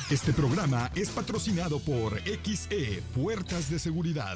Este programa es patrocinado por XE Puertas de Seguridad.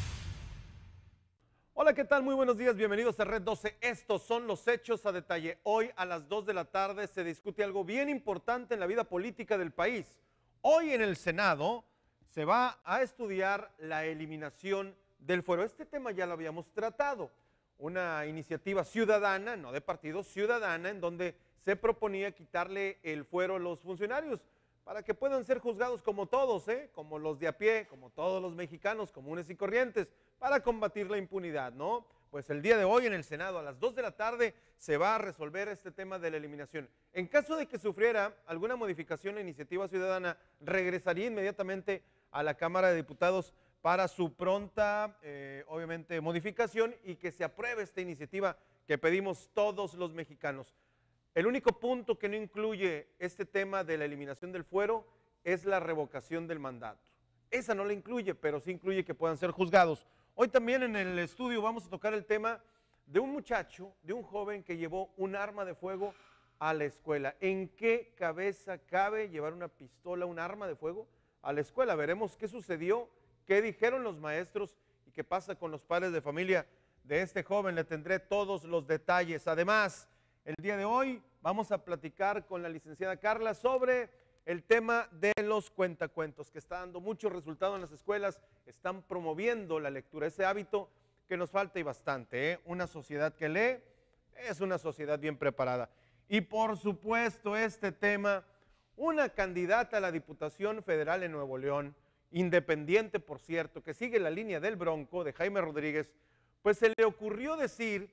Hola, ¿qué tal? Muy buenos días, bienvenidos a Red 12. Estos son los hechos a detalle. Hoy a las 2 de la tarde se discute algo bien importante en la vida política del país. Hoy en el Senado se va a estudiar la eliminación del fuero. Este tema ya lo habíamos tratado. Una iniciativa ciudadana, no de partido, ciudadana, en donde se proponía quitarle el fuero a los funcionarios para que puedan ser juzgados como todos, como los de a pie, como todos los mexicanos comunes y corrientes, para combatir la impunidad, ¿no? Pues el día de hoy en el Senado a las 2 de la tarde se va a resolver este tema de la eliminación. En caso de que sufriera alguna modificación la iniciativa ciudadana, regresaría inmediatamente a la Cámara de Diputados para su pronta, obviamente, modificación y que se apruebe esta iniciativa que pedimos todos los mexicanos. El único punto que no incluye este tema de la eliminación del fuero es la revocación del mandato. Esa no la incluye, pero sí incluye que puedan ser juzgados. Hoy también en el estudio vamos a tocar el tema de un muchacho, de un joven que llevó un arma de fuego a la escuela. ¿En qué cabeza cabe llevar una pistola, un arma de fuego a la escuela? Veremos qué sucedió, qué dijeron los maestros y qué pasa con los padres de familia de este joven. Le tendré todos los detalles. Además, el día de hoy vamos a platicar con la licenciada Carla sobre el tema de los cuentacuentos, que está dando mucho resultado en las escuelas, están promoviendo la lectura, ese hábito que nos falta y bastante, Una sociedad que lee es una sociedad bien preparada. Y por supuesto este tema, una candidata a la Diputación Federal en Nuevo León, independiente por cierto, que sigue la línea del Bronco, de Jaime Rodríguez, pues se le ocurrió decir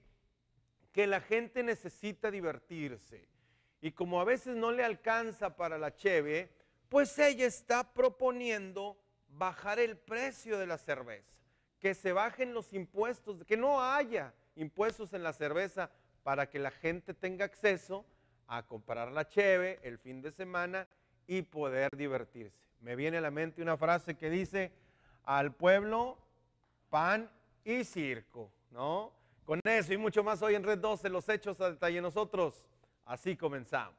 que la gente necesita divertirse y como a veces no le alcanza para la cheve, pues ella está proponiendo bajar el precio de la cerveza, que se bajen los impuestos, que no haya impuestos en la cerveza para que la gente tenga acceso a comprar la cheve el fin de semana y poder divertirse. Me viene a la mente una frase que dice, al pueblo, pan y circo, ¿no? Con eso y mucho más hoy en Red 12, los hechos a detalle. Nosotros así comenzamos.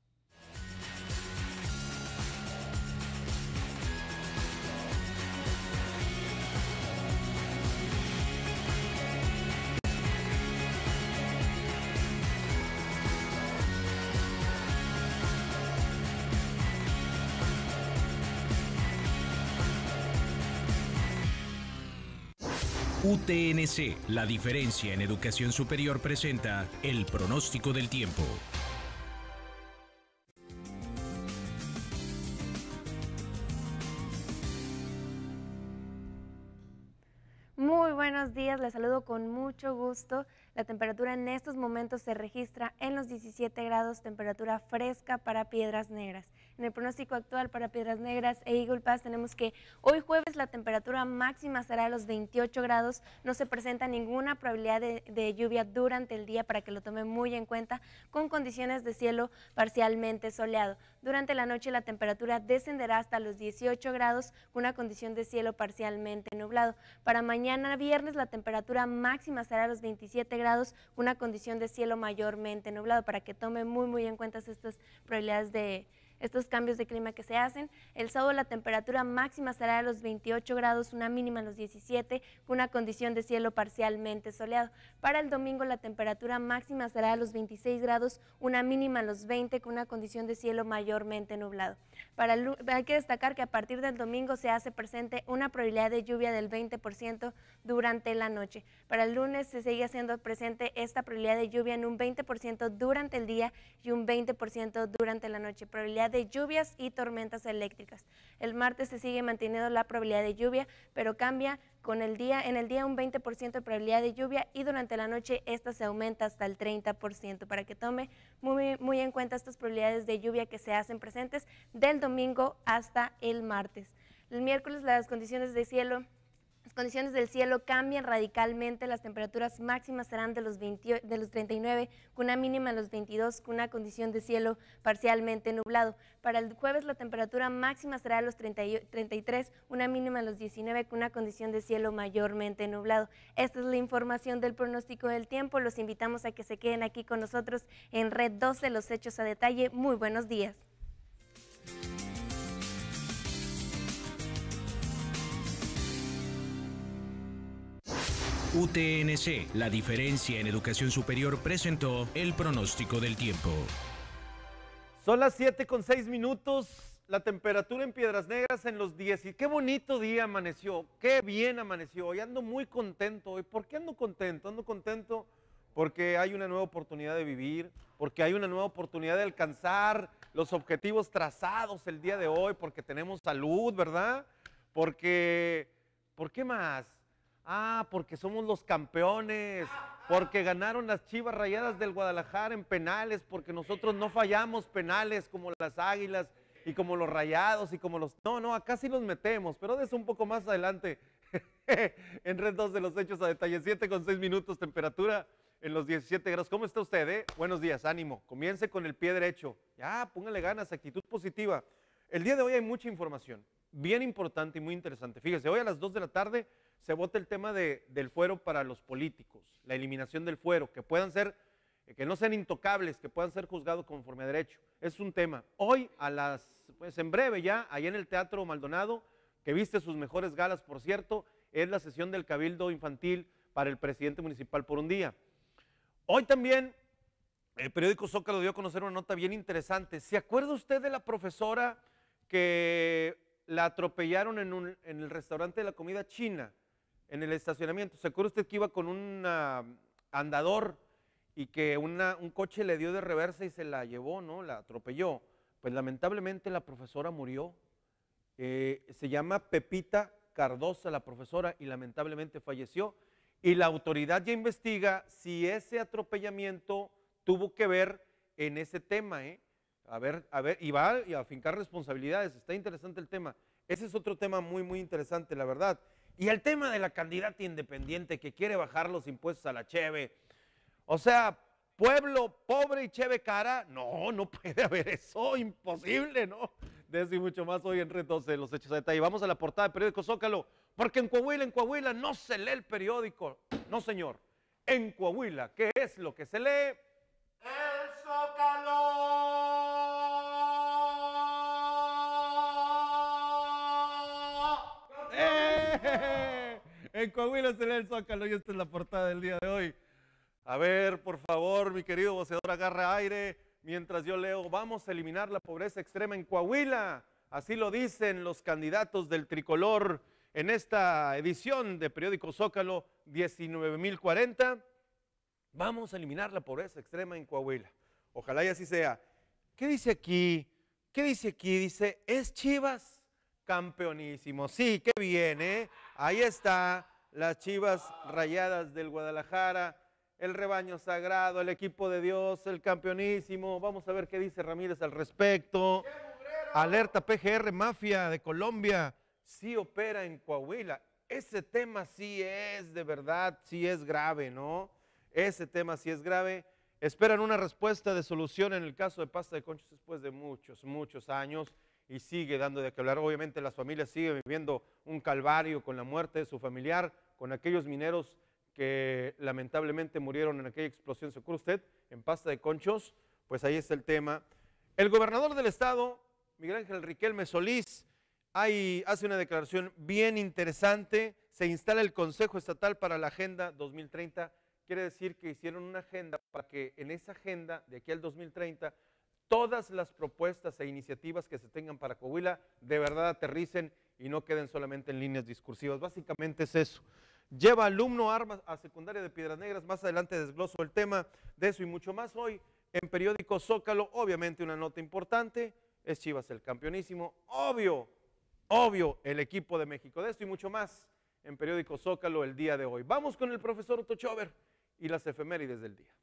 UTNC, la diferencia en educación superior, presenta el pronóstico del tiempo. Muy buenos días, les saludo con mucho gusto. La temperatura en estos momentos se registra en los 17 grados, temperatura fresca para Piedras Negras. En el pronóstico actual para Piedras Negras e Eagle Pass tenemos que hoy jueves la temperatura máxima será de los 28 grados, no se presenta ninguna probabilidad de lluvia durante el día para que lo tomen muy en cuenta, con condiciones de cielo parcialmente soleado. Durante la noche la temperatura descenderá hasta los 18 grados con una condición de cielo parcialmente nublado. Para mañana viernes la temperatura máxima será de los 27 grados con una condición de cielo mayormente nublado para que tomen muy en cuenta estas probabilidades de estos cambios de clima que se hacen. El sábado la temperatura máxima será de los 28 grados, una mínima en los 17, con una condición de cielo parcialmente soleado. Para el domingo la temperatura máxima será de los 26 grados, una mínima en los 20, con una condición de cielo mayormente nublado. Hay que destacar que a partir del domingo se hace presente una probabilidad de lluvia del 20% durante la noche. Para el lunes se sigue haciendo presente esta probabilidad de lluvia en un 20% durante el día y un 20% durante la noche. Probabilidad de lluvias y tormentas eléctricas. El martes se sigue manteniendo la probabilidad de lluvia, pero cambia con el día. En el día un 20% de probabilidad de lluvia y durante la noche esta se aumenta hasta el 30%, para que tome muy en cuenta estas probabilidades de lluvia que se hacen presentes del domingo hasta el martes. El miércoles las condiciones del cielo cambian radicalmente, las temperaturas máximas serán de los 39, con una mínima de los 22, con una condición de cielo parcialmente nublado. Para el jueves la temperatura máxima será de los 33, una mínima de los 19, con una condición de cielo mayormente nublado. Esta es la información del pronóstico del tiempo. Los invitamos a que se queden aquí con nosotros en Red 12, los hechos a detalle. Muy buenos días. UTNC, la diferencia en educación superior, presentó el pronóstico del tiempo. Son las 7:06. La temperatura en Piedras Negras en los 10. Y qué bonito día amaneció, qué bien amaneció. Hoy ando muy contento. ¿Y por qué ando contento? Ando contento porque hay una nueva oportunidad de vivir, porque hay una nueva oportunidad de alcanzar los objetivos trazados el día de hoy, porque tenemos salud, ¿verdad? Porque, ¿por qué más? Porque somos los campeones, porque ganaron las Chivas Rayadas del Guadalajara en penales, porque nosotros no fallamos penales como las Águilas y como los Rayados y como los... No, acá sí los metemos, pero de eso un poco más adelante en Red 2 de los hechos a detalle. 7:06, temperatura en los 17 grados. ¿Cómo está usted? Buenos días, ánimo. Comience con el pie derecho. Ya, póngale ganas, actitud positiva. El día de hoy hay mucha información, bien importante y muy interesante. Fíjese, hoy a las 2 de la tarde se vota el tema del fuero para los políticos, la eliminación del fuero, que puedan ser, que no sean intocables, que puedan ser juzgados conforme a derecho. Es un tema. Hoy pues en breve ya, allá en el Teatro Maldonado, que viste sus mejores galas, por cierto, es la sesión del Cabildo Infantil para el presidente municipal por un día. Hoy también el periódico Zócalo dio a conocer una nota bien interesante. ¿Se acuerda usted de la profesora que la atropellaron en el restaurante de la comida china, en el estacionamiento? ¿Se acuerda usted que iba con un andador y que un coche le dio de reversa y se la llevó, ¿no? La atropelló. Pues lamentablemente la profesora murió. Se llama Pepita Cardosa, la profesora, y lamentablemente falleció. Y la autoridad ya investiga si ese atropellamiento tuvo que ver en ese tema, ¿eh? A ver, y va a afincar responsabilidades. Está interesante el tema. Ese es otro tema muy, muy interesante, la verdad. Y el tema de la candidata independiente que quiere bajar los impuestos a la cheve. O sea, pueblo pobre y cheve cara. No puede haber eso, imposible, ¿no? De eso y mucho más hoy en Red 12, los hechos a detalle. Vamos a la portada del periódico Zócalo, porque en Coahuila no se lee el periódico. No, señor. En Coahuila, ¿qué es lo que se lee? ¡El Zócalo! En Coahuila se lee el Zócalo y esta es la portada del día de hoy. A ver, por favor, mi querido voceador, agarra aire mientras yo leo. Vamos a eliminar la pobreza extrema en Coahuila. Así lo dicen los candidatos del tricolor en esta edición de periódico Zócalo 19.040. Vamos a eliminar la pobreza extrema en Coahuila. Ojalá y así sea. ¿Qué dice aquí? Dice, ¿es Chivas? Campeonísimo. Sí, qué bien, ¿eh? Ahí está, las Chivas Rayadas del Guadalajara, el rebaño sagrado, el equipo de Dios, el campeonísimo. Vamos a ver qué dice Ramírez al respecto. Alerta PGR, mafia de Colombia, sí opera en Coahuila. Ese tema sí es, de verdad, sí es grave, ¿no? Ese tema sí es grave. Esperan una respuesta de solución en el caso de Pasta de Conchos después de muchos años y sigue dando de qué hablar. Obviamente las familias siguen viviendo un calvario con la muerte de su familiar, con aquellos mineros que lamentablemente murieron en aquella explosión. ¿Se acuerda usted? En Pasta de Conchos, pues ahí está el tema. El gobernador del estado, Miguel Ángel Riquelme Solís, hace una declaración bien interesante. Se instala el Consejo Estatal para la Agenda 2030. Quiere decir que hicieron una agenda para que en esa agenda, de aquí al 2030, todas las propuestas e iniciativas que se tengan para Coahuila de verdad aterricen y no queden solamente en líneas discursivas. Básicamente es eso. Lleva alumno armas a secundaria de Piedras Negras. Más adelante desgloso el tema de eso y mucho más hoy en periódico Zócalo. Obviamente una nota importante, es Chivas el campeonísimo. Obvio, el equipo de México. De esto y mucho más en periódico Zócalo el día de hoy. Vamos con el profesor Otto Chover y las efemérides del día.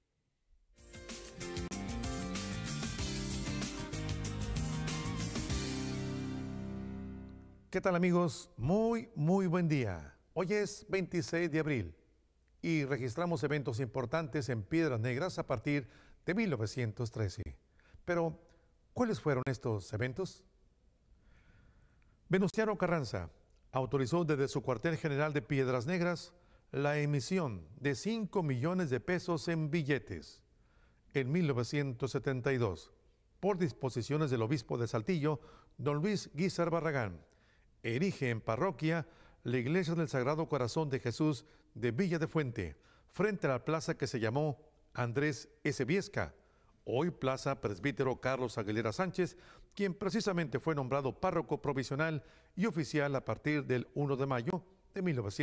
¿Qué tal, amigos? Muy buen día. Hoy es 26 de abril y registramos eventos importantes en Piedras Negras a partir de 1913. Pero, ¿cuáles fueron estos eventos? Venustiano Carranza autorizó desde su cuartel general de Piedras Negras la emisión de 5 millones de pesos en billetes. En 1972, por disposiciones del obispo de Saltillo, don Luis Guízar Barragán, erige en parroquia la iglesia del Sagrado Corazón de Jesús de Villa de Fuente, frente a la plaza que se llamó Andrés S. Viesca, hoy Plaza Presbítero Carlos Aguilera Sánchez, quien precisamente fue nombrado párroco provisional y oficial a partir del 1 de mayo de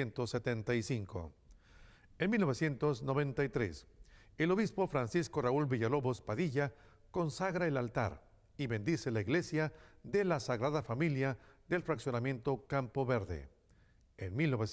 1975. En 1993, el obispo Francisco Raúl Villalobos Padilla consagra el altar y bendice la iglesia de la Sagrada Familia del fraccionamiento Campo Verde. En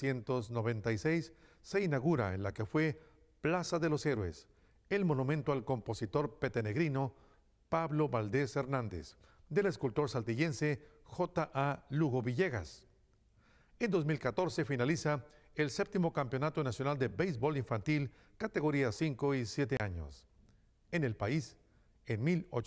1996 se inaugura en la que fue Plaza de los Héroes el monumento al compositor petenegrino Pablo Valdés Hernández, del escultor saltillense J.A. Lugo Villegas. En 2014 finaliza el 7º Campeonato Nacional de Béisbol Infantil, categoría 5 y 7 años. En el país, en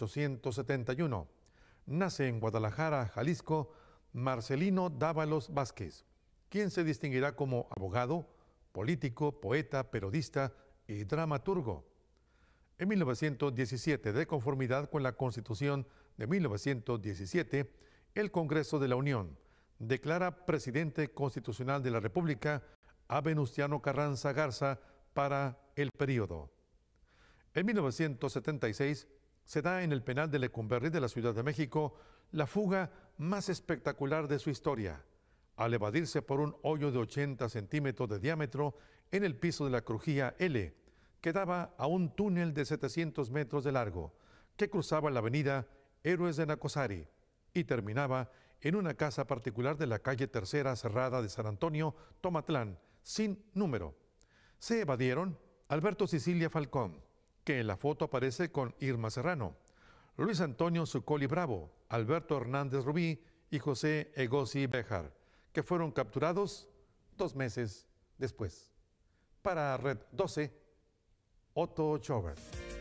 1871, nace en Guadalajara, Jalisco, Marcelino Dávalos Vázquez, quien se distinguirá como abogado, político, poeta, periodista y dramaturgo. En 1917, de conformidad con la Constitución de 1917, el Congreso de la Unión declara presidente constitucional de la República a Venustiano Carranza Garza para el periodo. En 1976 se da en el penal de Lecumberri de la Ciudad de México la fuga más espectacular de su historia, al evadirse por un hoyo de 80 centímetros de diámetro en el piso de la crujía L, que daba a un túnel de 700 metros de largo, que cruzaba la avenida Héroes de Nacosari y terminaba en una casa particular de la calle Tercera Cerrada de San Antonio, Tomatlán, sin número. Se evadieron Alberto Sicilia Falcón, que en la foto aparece con Irma Serrano, Luis Antonio Zuccoli Bravo, Alberto Hernández Rubí y José Egosi Béjar, que fueron capturados 2 meses después. Para Red 12, Otto Chover.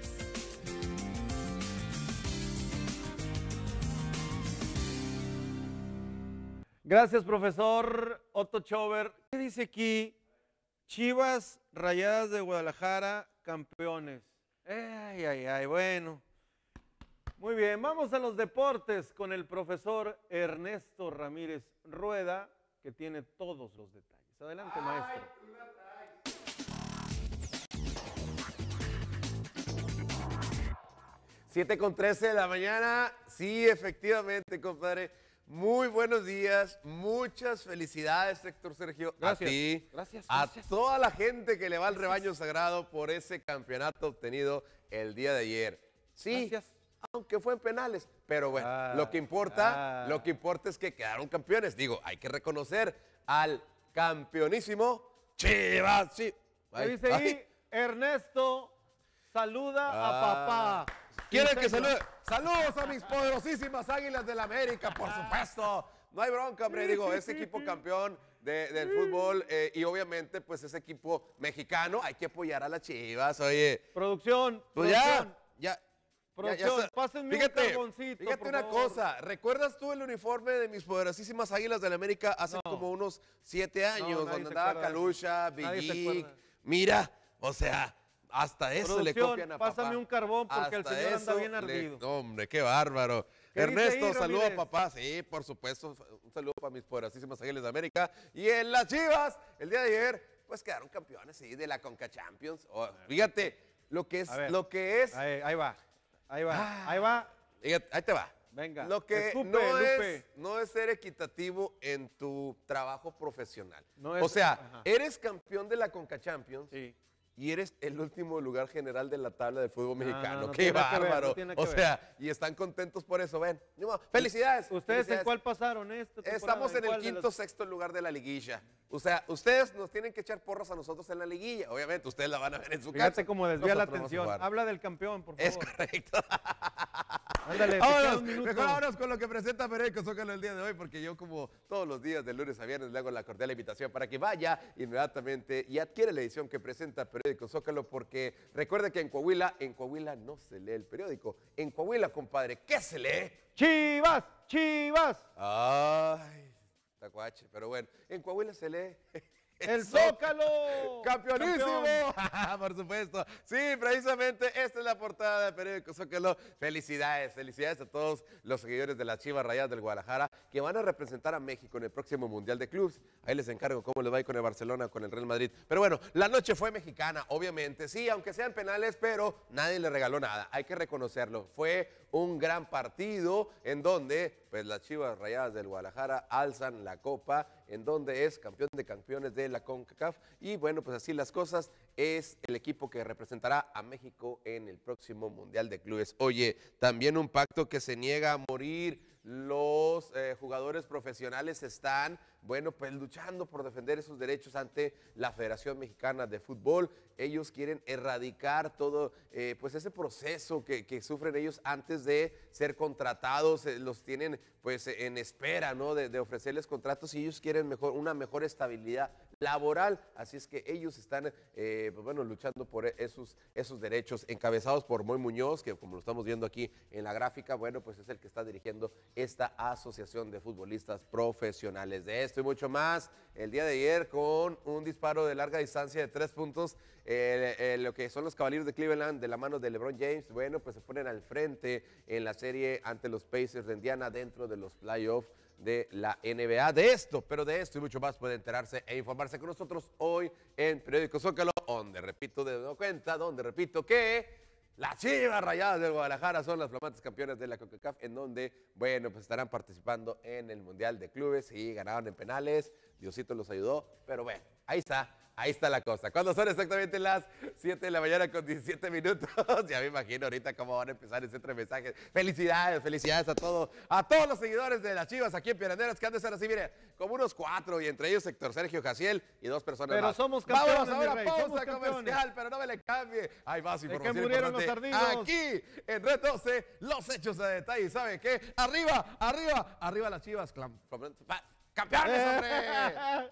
Gracias, profesor Otto Chover. ¿Qué dice aquí? Chivas Rayadas de Guadalajara, campeones. Ay, ay, ay, bueno. Muy bien, vamos a los deportes con el profesor Ernesto Ramírez Rueda, que tiene todos los detalles. Adelante, maestro. 7:13 de la mañana, sí, efectivamente, compadre. Muy buenos días, muchas felicidades, Héctor Sergio, Gracias. a ti, Gracias. a toda la gente que le va al rebaño sagrado por ese campeonato obtenido el día de ayer. Sí, Gracias. aunque fue en penales, pero bueno, lo que importa es que quedaron campeones. Digo, hay que reconocer al campeonísimo Chivas. Sí. ¿Qué dice ahí? Ernesto saluda a papá. ¿Quieren que salude? Saludos a mis poderosísimas Águilas del América, por supuesto. No hay bronca, hombre. Digo, ese equipo campeón del fútbol y obviamente, pues ese equipo mexicano, hay que apoyar a las Chivas, oye. Producción, Pues ya. producción, pásenme un carboncito, Fíjate por una favor. cosa, ¿recuerdas tú el uniforme de mis poderosísimas Águilas del América hace como unos 7 años, nadie donde se andaba acuerda de eso. Calucha, Nadie se Villic? acuerda. Mira, o sea, hasta eso le Producción, copian a papá. pásame un carbón porque el Hasta señor anda eso bien ardido. No, hombre, qué bárbaro. ¿Qué dice Ernesto, ahí, saludo a Ramírez? papá. Sí, por supuesto. Un saludo para mis poderosísimas Águilas de América. Y en las Chivas, el día de ayer, pues quedaron campeones, sí, de la Conca Champions. Oh, fíjate, lo que es, A ver. Ahí va. Fíjate, ahí te va. Venga, Lo que escupe, no, Lupe. no es ser equitativo en tu trabajo profesional. No es- o sea, ajá. eres campeón de la Conca Champions. Sí. Y eres el último lugar general de la tabla del fútbol mexicano. no ¡Qué tiene que ver, bárbaro! no tiene que O ver. sea, y están contentos por eso, ven. Ni modo. ¡Felicidades! ¿Ustedes felicidades. en cuál pasaron esta temporada? Estamos en el cuál de quinto, las- sexto lugar de la liguilla. O sea, ustedes nos tienen que echar porras a nosotros en la liguilla. Obviamente, ustedes la van a ver en su casa. Fíjate cómo desvía la Nosotros vamos a atención. jugar. Habla del campeón, por favor. Es correcto. Ándale, te queda Vámonos, un minuto. mejor vámonos con lo que presenta Periódico Zócalo el día de hoy, porque yo, como todos los días, de lunes a viernes, le hago la cordial invitación para que vaya inmediatamente y adquiere la edición que presenta Periódico Zócalo, porque recuerde que en Coahuila no se lee el periódico. En Coahuila, compadre, ¿qué se lee? ¡Chivas! ¡Chivas! Ay, tacuache, pero bueno, en Coahuila se lee ¡El Zócalo! ¡Campeonísimo! Por supuesto. Sí, precisamente esta es la portada del periódico Zócalo. Felicidades, felicidades a todos los seguidores de las Chivas Rayadas del Guadalajara que van a representar a México en el próximo Mundial de Clubes. Ahí les encargo cómo les va a ir con el Barcelona o con el Real Madrid. Pero bueno, la noche fue mexicana, obviamente. Sí, aunque sean penales, pero nadie le regaló nada. Hay que reconocerlo. Fue un gran partido en donde pues las Chivas Rayadas del Guadalajara alzan la copa, en donde es campeón de campeones de la CONCACAF. Y bueno, pues así las cosas, es el equipo que representará a México en el próximo Mundial de Clubes. Oye, también un pacto que se niega a morir. Los jugadores profesionales están, bueno, pues luchando por defender esos derechos ante la Federación Mexicana de Fútbol. Ellos quieren erradicar todo, pues ese proceso que sufren ellos antes de ser contratados. Los tienen, pues, en espera, ¿no? De ofrecerles contratos y ellos quieren una mejor estabilidad laboral. Así es que ellos están, pues, bueno, luchando por esos derechos, encabezados por Moy Muñoz, que como lo estamos viendo aquí en la gráfica, bueno, pues es el que está dirigiendo esta asociación de futbolistas profesionales. De esto y mucho más, el día de ayer con un disparo de larga distancia de 3 puntos, lo que son los Caballeros de Cleveland de la mano de LeBron James, bueno, pues se ponen al frente en la serie ante los Pacers de Indiana dentro de los playoffs de la NBA. De esto y mucho más puede enterarse e informarse con nosotros hoy en Periódico Zócalo, donde repito que las Chivas Rayadas del Guadalajara son las flamantes campeones de la CONCACAF, en donde, bueno, pues estarán participando en el Mundial de Clubes. Sí, ganaron en penales, Diosito los ayudó, pero bueno, ahí está la cosa. Cuando son exactamente las 7 de la mañana con 17 minutos, ya me imagino ahorita cómo van a empezar ese entre mensajes. Felicidades, felicidades a todos los seguidores de las Chivas aquí en Pioneros, que han de ser así, mire, como unos 4, y entre ellos Héctor Sergio Jaciel y 2 personas pero más. somos campeones, Vámonos ahora, mi rey, pausa somos comercial, campeones. pero no me le cambie. Hay más ¿De información qué murieron importante los ardidos? aquí en Red 12, los hechos a detalle. ¿Sabe qué? Arriba, arriba, arriba las Chivas. ¡Campeones, hombre!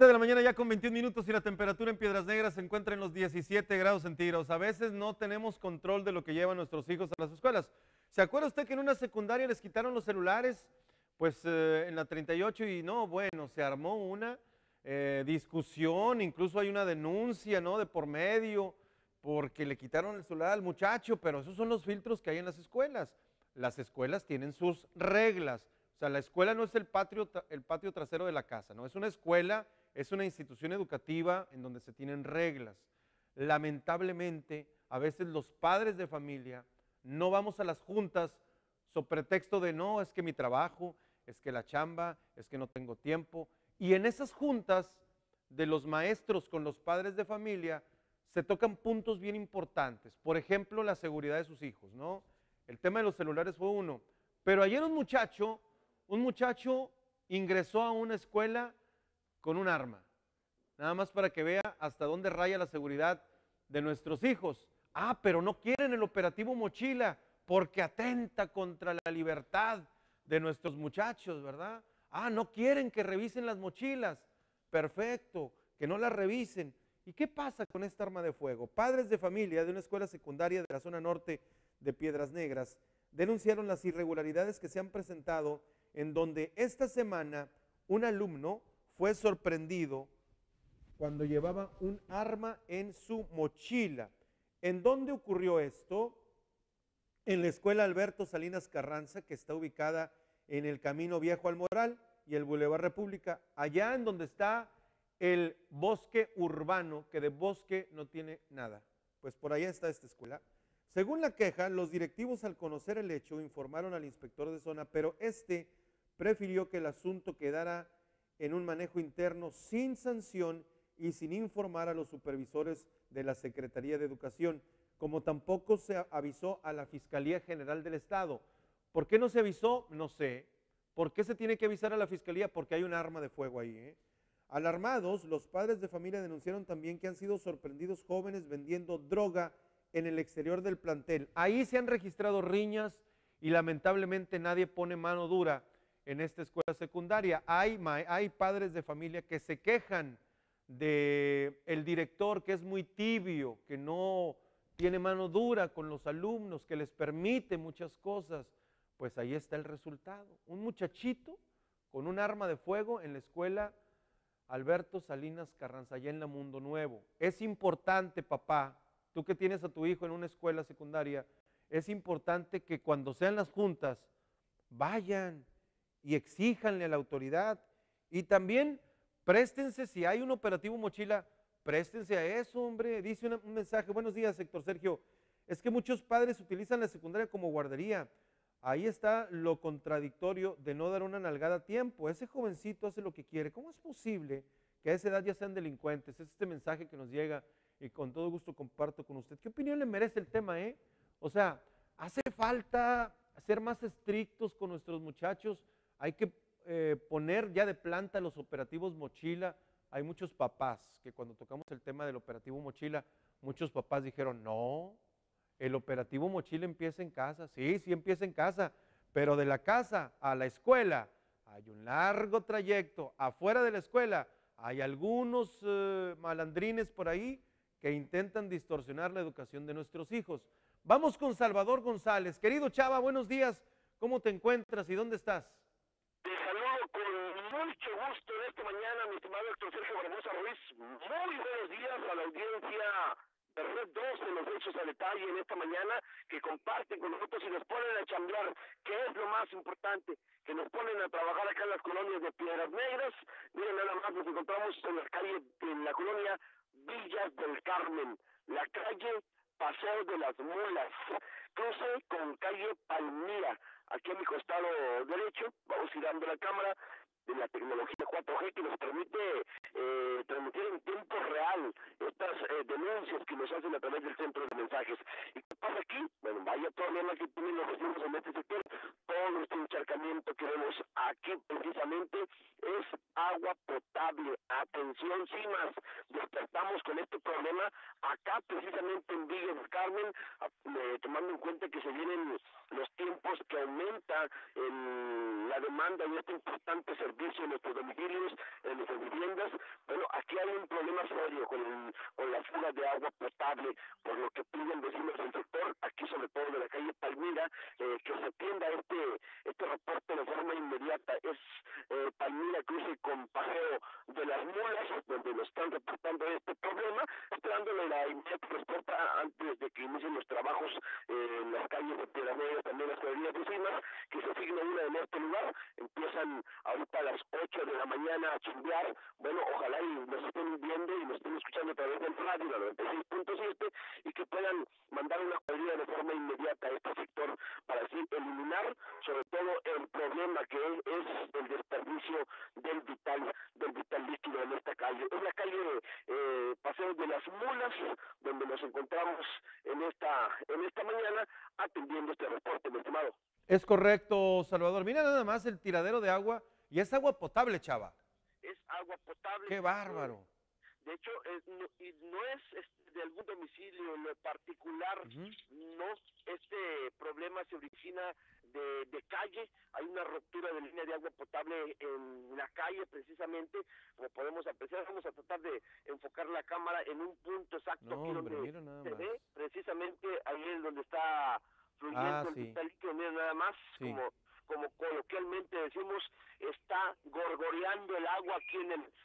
7 de la mañana ya con 21 minutos y la temperatura en Piedras Negras se encuentra en los 17 grados centígrados. A veces no tenemos control de lo que llevan nuestros hijos a las escuelas. ¿Se acuerda usted que en una secundaria les quitaron los celulares? Pues en la 38 y no, bueno, se armó una discusión, incluso hay una denuncia, ¿no? De por medio, porque le quitaron el celular al muchacho, pero esos son los filtros que hay en las escuelas. Las escuelas tienen sus reglas. O sea, la escuela no es el patio trasero de la casa, ¿no? Es una escuela, es una institución educativa en donde se tienen reglas. Lamentablemente, a veces los padres de familia no vamos a las juntas sobre pretexto de no, es que mi trabajo, es que la chamba, es que no tengo tiempo. Y en esas juntas de los maestros con los padres de familia se tocan puntos bien importantes. Por ejemplo, la seguridad de sus hijos, ¿no? El tema de los celulares fue uno. Pero ayer un muchacho ingresó a una escuela con un arma. Nada más para que vea hasta dónde raya la seguridad de nuestros hijos. Ah, pero no quieren el operativo Mochila porque atenta contra la libertad de nuestros muchachos, ¿verdad? Ah, no quieren que revisen las mochilas. Perfecto, que no las revisen. ¿Y qué pasa con esta arma de fuego? Padres de familia de una escuela secundaria de la zona norte de Piedras Negras denunciaron las irregularidades que se han presentado en donde esta semana un alumno fue sorprendido cuando llevaba un arma en su mochila. ¿En dónde ocurrió esto? En la escuela Alberto Salinas Carranza, que está ubicada en el Camino Viejo al Moral y el Boulevard República, allá en donde está el bosque urbano, que de bosque no tiene nada. Pues por allá está esta escuela. Según la queja, los directivos al conocer el hecho informaron al inspector de zona, pero este prefirió que el asunto quedara en un manejo interno sin sanción y sin informar a los supervisores de la Secretaría de Educación, como tampoco se avisó a la Fiscalía General del Estado. ¿Por qué no se avisó? No sé. ¿Por qué se tiene que avisar a la Fiscalía? Porque hay un arma de fuego ahí, ¿eh? Alarmados, los padres de familia denunciaron también que han sido sorprendidos jóvenes vendiendo droga en el exterior del plantel. Ahí se han registrado riñas y lamentablemente nadie pone mano dura en esta escuela secundaria. Hay padres de familia que se quejan del director, que es muy tibio, que no tiene mano dura con los alumnos, que les permite muchas cosas. Pues ahí está el resultado. Un muchachito con un arma de fuego en la escuela Alberto Salinas Carranza, allá en la Mundo Nuevo. Es importante, papá, tú que tienes a tu hijo en una escuela secundaria, es importante que cuando sean las juntas vayan y exíjanle a la autoridad. Y también préstense, si hay un operativo Mochila, préstense a eso, hombre. Dice un mensaje, buenos días, Héctor Sergio, es que muchos padres utilizan la secundaria como guardería. Ahí está lo contradictorio de no dar una nalgada a tiempo. Ese jovencito hace lo que quiere. ¿Cómo es posible que a esa edad ya sean delincuentes? Es este mensaje que nos llega y con todo gusto comparto con usted. ¿Qué opinión le merece el tema, eh? O sea, hace falta ser más estrictos con nuestros muchachos. Hay que poner ya de planta los operativos Mochila. Hay muchos papás que cuando tocamos el tema del operativo Mochila, muchos papás dijeron, no, el operativo Mochila empieza en casa. Sí, sí empieza en casa, pero de la casa a la escuela hay un largo trayecto. Afuera de la escuela hay algunos malandrines por ahí que intentan distorsionar la educación de nuestros hijos. Vamos con Salvador González. Querido Chava, buenos días. ¿Cómo te encuentras y dónde estás? Te saludo con mucho gusto en esta mañana, mi estimado Héctor Sergio Barbosa Ruiz. Muy buenos días a la audiencia de Red 2 en los hechos a detalle en esta mañana, que comparten con nosotros y nos ponen a chambear, que es lo más importante, que nos ponen a trabajar acá en las colonias de Piedras Negras. Miren, nada más nos encontramos en la calle, en la colonia Villas del Carmen, la calle Paseo de las Mulas, cruce con calle Palmira. Aquí a mi costado derecho, vamos girando la cámara de la tecnología 4G que nos permite transmitir en tiempo real estas denuncias que nos hacen a través del centro de mensajes. ¿Y qué pasa aquí? Bueno, vaya problema que tienen los vecinos en este sector. Todo este encharcamiento que vemos aquí precisamente es agua potable. Atención, CIMAS, despertamos con este problema acá precisamente en Villa del Carmen, tomando en cuenta que se vienen los tiempos que aumenta la demanda de este importante servicio servicio en nuestros domicilios, en nuestras viviendas. Bueno, aquí hay un problema serio con la fuga de agua potable, por lo que piden vecinos del sector, aquí sobre todo de la calle Palmira, que se atienda este reporte de forma inmediata. Es Palmira cruce con Paseo de las Mulas, donde nos están reportando este problema, esperándole la inmediata respuesta antes de que inicien los trabajos en las calles de Piedras Negras, también las cuadrillas vecinas, que se asigne una en este lugar. Empiezan ahorita a las 8 de la mañana a chimbear. Bueno, ojalá y nos estén viendo y nos estén escuchando a través del radio, la 96.7, y que puedan mandar una cuadrilla de forma inmediata a este sector para así eliminar sobre todo el problema que es el desperdicio del vital líquido en esta calle. Es la calle Paseo de las Mulas, donde nos encontramos en esta mañana atendiendo este reporte, mi estimado. Es correcto, Salvador. Mira nada más el tiradero de agua y es agua potable, chava. Es agua potable. ¡Qué bárbaro! De hecho, no es de algún domicilio en lo particular, no. Este problema se origina de calle. Hay una ruptura de línea de agua potable en la calle, precisamente, como podemos apreciar. Vamos a tratar de enfocar la cámara en un punto exacto, No, aquí hombre, donde mira nada se más. ve, precisamente ahí es donde está fluyendo el sí. vital líquido. Mira nada más, Sí. como coloquialmente decimos, está gorgoreando el agua aquí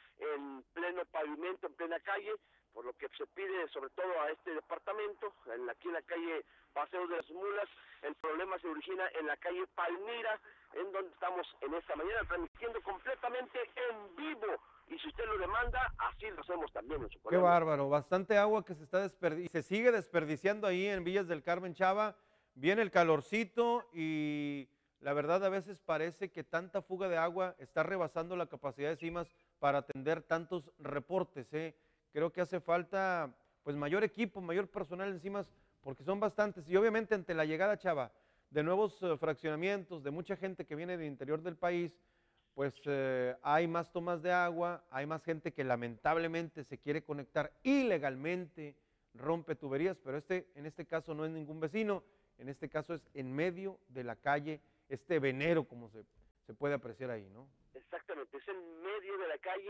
en pleno pavimento, en plena calle, por lo que se pide sobre todo a este departamento, aquí en la calle Paseo de las Mulas. El problema se origina en la calle Palmira, en donde estamos en esta mañana transmitiendo completamente en vivo. Y si usted lo demanda, así lo hacemos también en su ¡Qué programa. bárbaro! Bastante agua que se está y se sigue desperdiciando ahí en Villas del Carmen, chava. Viene el calorcito y la verdad a veces parece que tanta fuga de agua está rebasando la capacidad de CIMAS para atender tantos reportes, ¿eh? Creo que hace falta pues mayor equipo, mayor personal en CIMAS, porque son bastantes. Y obviamente ante la llegada, chava, de nuevos fraccionamientos, de mucha gente que viene del interior del país, pues hay más tomas de agua, hay más gente que lamentablemente se quiere conectar ilegalmente, rompe tuberías, pero en este caso no es ningún vecino, en este caso es en medio de la calle, este venero como se puede apreciar ahí, ¿no? Exactamente, es en medio de la calle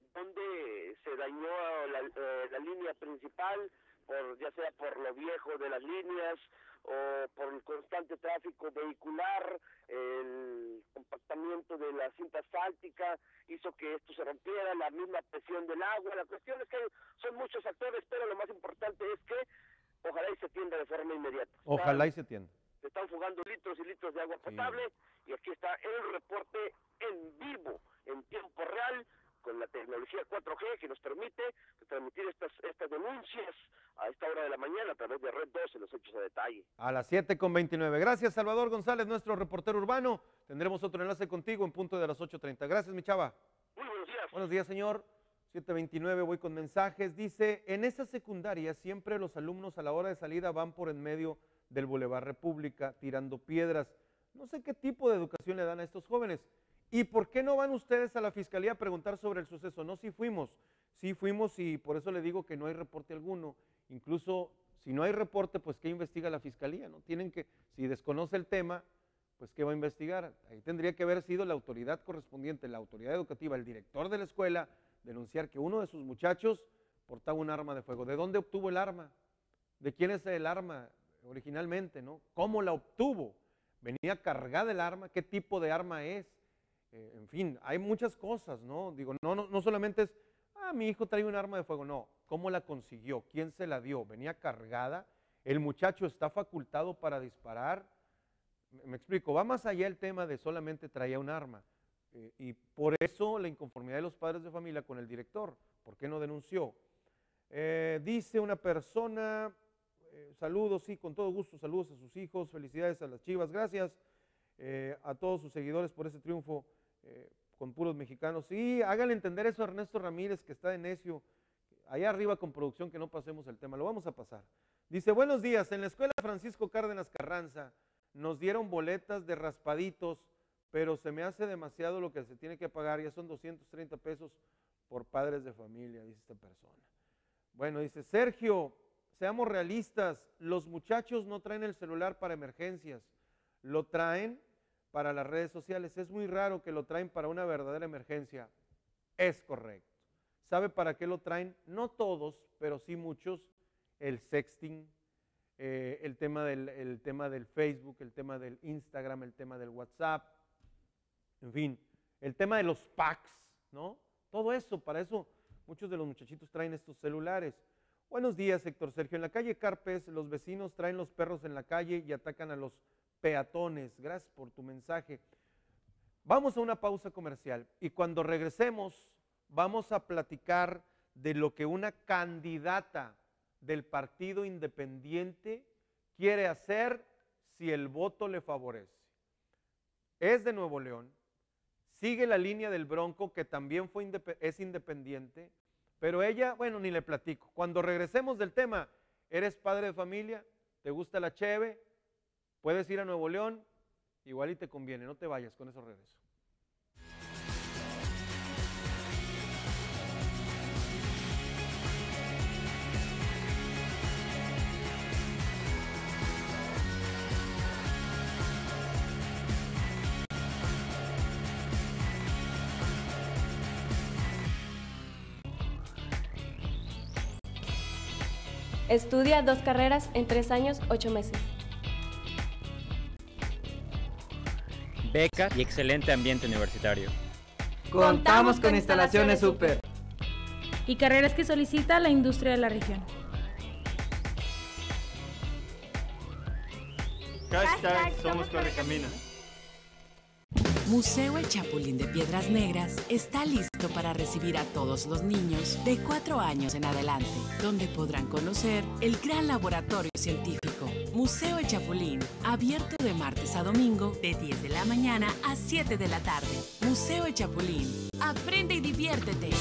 donde se dañó la línea principal, ya sea por lo viejo de las líneas o por el constante tráfico vehicular. El compactamiento de la cinta asfáltica hizo que esto se rompiera, la misma presión del agua. La cuestión es que son muchos factores, pero lo más importante es que ojalá y se atienda de forma inmediata. Ojalá y se atienda. Se están fugando litros y litros de agua potable, y aquí está el reporte en vivo, en tiempo real, con la tecnología 4G que nos permite transmitir estas denuncias a esta hora de la mañana a través de Red 12, los hechos a detalle. A las 7:29. Gracias, Salvador González, nuestro reportero urbano. Tendremos otro enlace contigo en punto de las 8:30. Gracias, mi chava. Muy buenos días. Buenos días, señor. 7:29, voy con mensajes. Dice, en esa secundaria siempre los alumnos a la hora de salida van por en medio del Boulevard República tirando piedras. No sé qué tipo de educación le dan a estos jóvenes. ¿Y por qué no van ustedes a la fiscalía a preguntar sobre el suceso? No, sí fuimos y por eso le digo que no hay reporte alguno. Incluso si no hay reporte, pues ¿qué investiga la fiscalía? ¿No? Tienen que, si desconoce el tema, pues ¿qué va a investigar? Ahí tendría que haber sido la autoridad correspondiente, la autoridad educativa, el director de la escuela, denunciar que uno de sus muchachos portaba un arma de fuego. ¿De dónde obtuvo el arma? ¿De quién es el arma originalmente, no? ¿Cómo la obtuvo? ¿Venía cargada el arma? ¿Qué tipo de arma es? En fin, hay muchas cosas, ¿no? Digo, no solamente es, mi hijo trae un arma de fuego, no. ¿Cómo la consiguió? ¿Quién se la dio? ¿Venía cargada? ¿El muchacho está facultado para disparar? Me explico, va más allá el tema de solamente traía un arma. Y por eso la inconformidad de los padres de familia con el director. ¿Por qué no denunció? Dice una persona, saludos, sí, con todo gusto, saludos a sus hijos, felicidades a las Chivas, gracias a todos sus seguidores por ese triunfo con puros mexicanos. Sí, háganle entender eso a Ernesto Ramírez, que está de necio, allá arriba con producción, que no pasemos el tema, lo vamos a pasar. Dice, buenos días, en la escuela Francisco Cárdenas Carranza nos dieron boletas de raspaditos, pero se me hace demasiado lo que se tiene que pagar, ya son 230 pesos por padres de familia, dice esta persona. Bueno, dice, Sergio, seamos realistas, los muchachos no traen el celular para emergencias, lo traen para las redes sociales. Es muy raro que lo traen para una verdadera emergencia. Es correcto. ¿Sabe para qué lo traen? No todos, pero sí muchos. El sexting, el tema del Facebook, el tema del Instagram, el tema del WhatsApp, en fin, el tema de los packs, ¿no? Todo eso, para eso muchos de los muchachitos traen estos celulares. Buenos días, Héctor Sergio. En la calle Carpes, los vecinos traen los perros en la calle y atacan a los peatones. Gracias por tu mensaje. Vamos a una pausa comercial y cuando regresemos vamos a platicar de lo que una candidata del Partido Independiente quiere hacer si el voto le favorece. Es de Nuevo León, sigue la línea del Bronco, que también es independiente, pero ella, bueno, ni le platico. Cuando regresemos del tema, eres padre de familia, te gusta la cheve, puedes ir a Nuevo León, igual y te conviene, no te vayas, con eso regreso. Estudia 2 carreras en 3 años, 8 meses. Beca y excelente ambiente universitario. Contamos con instalaciones súper. Y carreras que solicita la industria de la región. Hashtag Somos Correcaminos. Museo El Chapulín de Piedras Negras está listo para recibir a todos los niños de 4 años en adelante, donde podrán conocer el gran laboratorio científico. Museo El Chapulín, abierto de martes a domingo, de 10 de la mañana a 7 de la tarde. Museo El Chapulín, aprende y diviértete.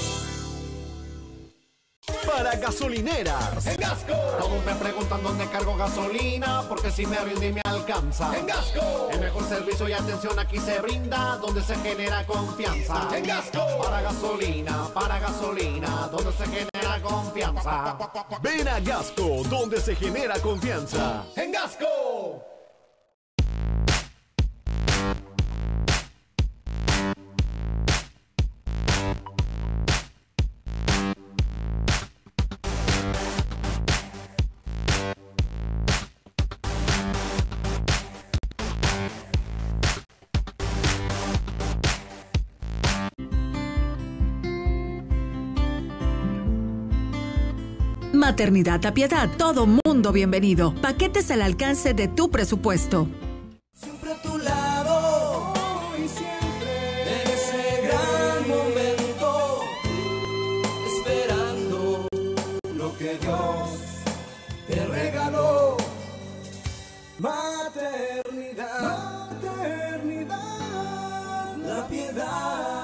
Para gasolineras, en Gasco. Todos me preguntan dónde cargo gasolina, porque si me rinde me alcanza. En Gasco. El mejor servicio y atención aquí se brinda, donde se genera confianza. En Gasco. Para gasolina, donde se genera confianza. Ven a Gasco, donde se genera confianza. En Gasco. Maternidad a Piedad, todo mundo bienvenido. Paquetes al alcance de tu presupuesto. Siempre a tu lado, y siempre en ese gran momento, esperando lo que Dios te regaló. Maternidad, maternidad, la piedad.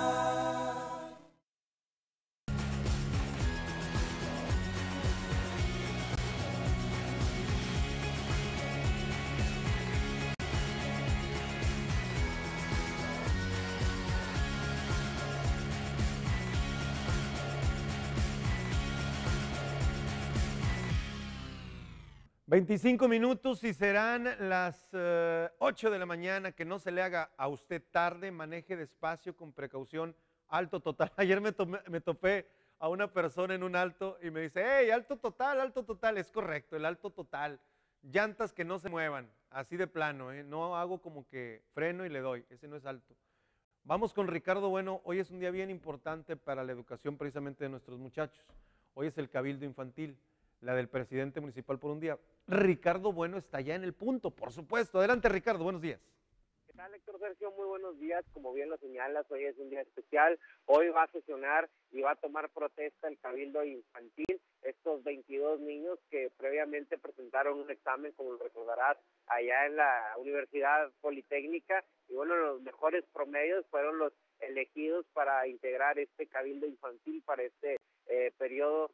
25 minutos y serán las 8 de la mañana. Que no se le haga a usted tarde, maneje despacio, con precaución, alto total. Ayer me topé a una persona en un alto y me dice, hey, alto total. Es correcto, el alto total. Llantas que no se muevan, así de plano, no hago como que freno y le doy, ese no es alto. Vamos con Ricardo Bueno. Hoy es un día bien importante para la educación precisamente de nuestros muchachos. Hoy es el Cabildo Infantil, la del presidente municipal por un día. Ricardo Bueno está ya en el punto, por supuesto. Adelante, Ricardo, buenos días. ¿Qué tal, Héctor Sergio? Muy buenos días. Como bien lo señalas, hoy es un día especial. Hoy va a sesionar y va a tomar protesta el Cabildo Infantil. Estos 22 niños que previamente presentaron un examen, como lo recordarás, allá en la Universidad Politécnica. Y bueno, los mejores promedios fueron los elegidos para integrar este Cabildo Infantil para este periodo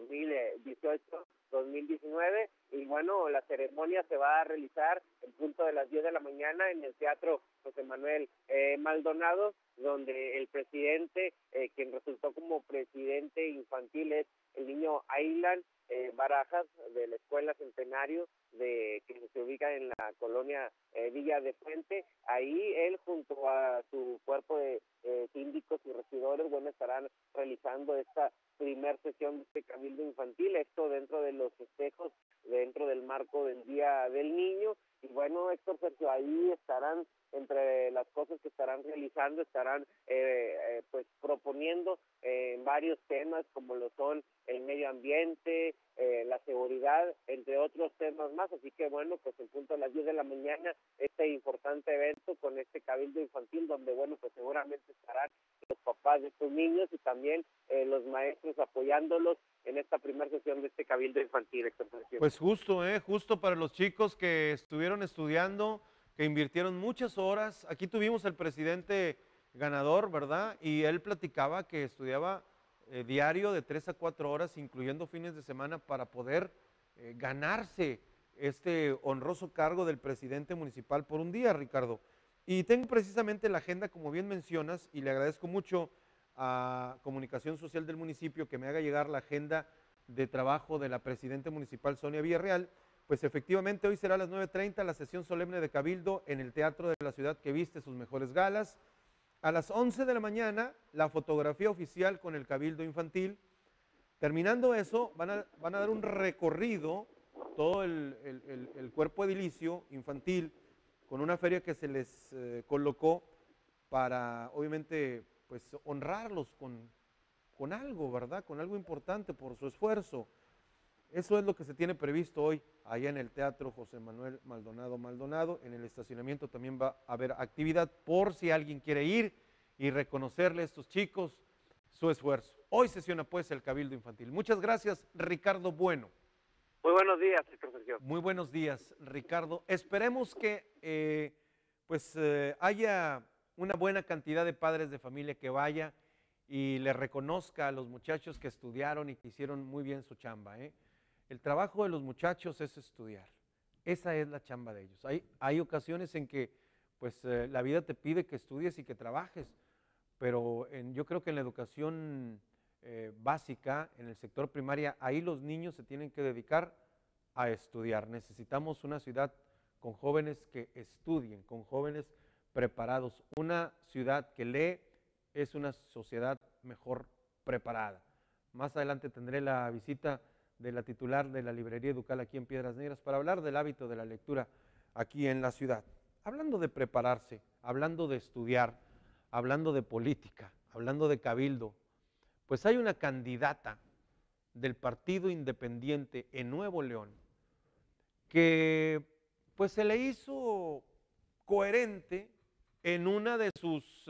2018-2019, y bueno, la ceremonia se va a realizar en punto de las 10 de la mañana en el Teatro José Manuel Maldonado, donde el presidente, quien resultó como presidente infantil, es el niño Aylan Barajas, de la Escuela Centenario, que se ubica en la colonia Villa de Fuente. Ahí él, junto a su cuerpo de síndicos y regidores, estarán realizando esta primer sesión de este cabildo infantil, esto dentro de los festejos, dentro del marco del Día del Niño. Y bueno, Héctor Sergio, ahí estarán, entre las cosas que estarán realizando, estarán pues proponiendo varios temas, como lo son el medio ambiente, la seguridad, entre otros temas más. Así que bueno, pues en punto a las 10 de la mañana, este importante evento con este cabildo infantil, donde bueno, pues seguramente estarán los papás de estos niños y también los maestros apoyándolos en esta primera sesión de este cabildo infantil. Pues justo para los chicos que estuvieron estudiando, que invirtieron muchas horas. Aquí tuvimos al presidente ganador, ¿verdad? Y él platicaba que estudiaba diario de 3 a 4 horas, incluyendo fines de semana, para poder ganarse este honroso cargo del presidente municipal por un día, Ricardo. Y tengo precisamente la agenda, como bien mencionas, y le agradezco mucho a Comunicación Social del municipio que me haga llegar la agenda de trabajo de la presidenta municipal, Sonia Villarreal. Pues efectivamente hoy será a las 9:30 la sesión solemne de Cabildo en el Teatro de la Ciudad, que viste sus mejores galas. A las 11 de la mañana la fotografía oficial con el Cabildo infantil. Terminando eso, van a dar un recorrido, todo el cuerpo edilicio infantil, con una feria que se les colocó para, obviamente, pues honrarlos con algo, ¿verdad? Con algo importante por su esfuerzo. Eso es lo que se tiene previsto hoy allá en el Teatro José Manuel Maldonado. En el estacionamiento también va a haber actividad por si alguien quiere ir y reconocerle a estos chicos su esfuerzo. Hoy sesiona pues el Cabildo Infantil. Muchas gracias, Ricardo Bueno. Muy buenos días, Sergio. Muy buenos días, Ricardo. Esperemos que haya una buena cantidad de padres de familia que vaya y le reconozca a los muchachos que estudiaron y que hicieron muy bien su chamba, ¿eh? El trabajo de los muchachos es estudiar. Esa es la chamba de ellos. Hay ocasiones en que pues, la vida te pide que estudies y que trabajes, pero yo creo que en la educación básica, en el sector primaria, ahí los niños se tienen que dedicar a estudiar. Necesitamos una ciudad con jóvenes que estudien, con jóvenes preparados. Una ciudad que lee es una sociedad mejor preparada. Más adelante tendré la visita de la titular de la librería Educal aquí en Piedras Negras para hablar del hábito de la lectura aquí en la ciudad. Hablando de prepararse, hablando de estudiar, hablando de política, hablando de cabildo, pues hay una candidata del Partido Independiente en Nuevo León que pues se le hizo coherente en una de sus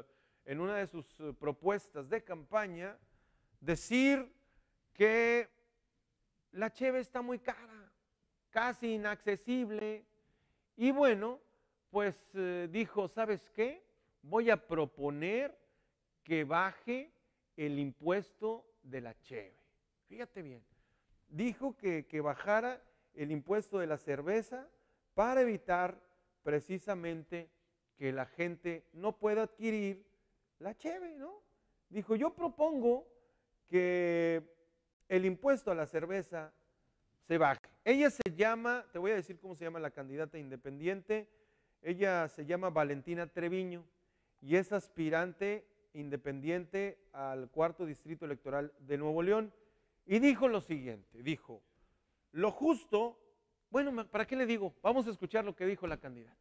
propuestas de campaña decir que la cheve está muy cara, casi inaccesible, y bueno, pues dijo, ¿sabes qué? Voy a proponer que baje el impuesto de la cheve. Fíjate bien, dijo que bajara el impuesto de la cerveza para evitar precisamente que la gente no pueda adquirir la cheve, ¿no? Dijo, yo propongo que el impuesto a la cerveza se baje. Ella se llama, te voy a decir cómo se llama la candidata independiente, ella se llama Valentina Treviño y es aspirante independiente al 4º Distrito Electoral de Nuevo León, y dijo lo siguiente, dijo, lo justo, bueno, ¿para qué le digo? Vamos a escuchar lo que dijo la candidata.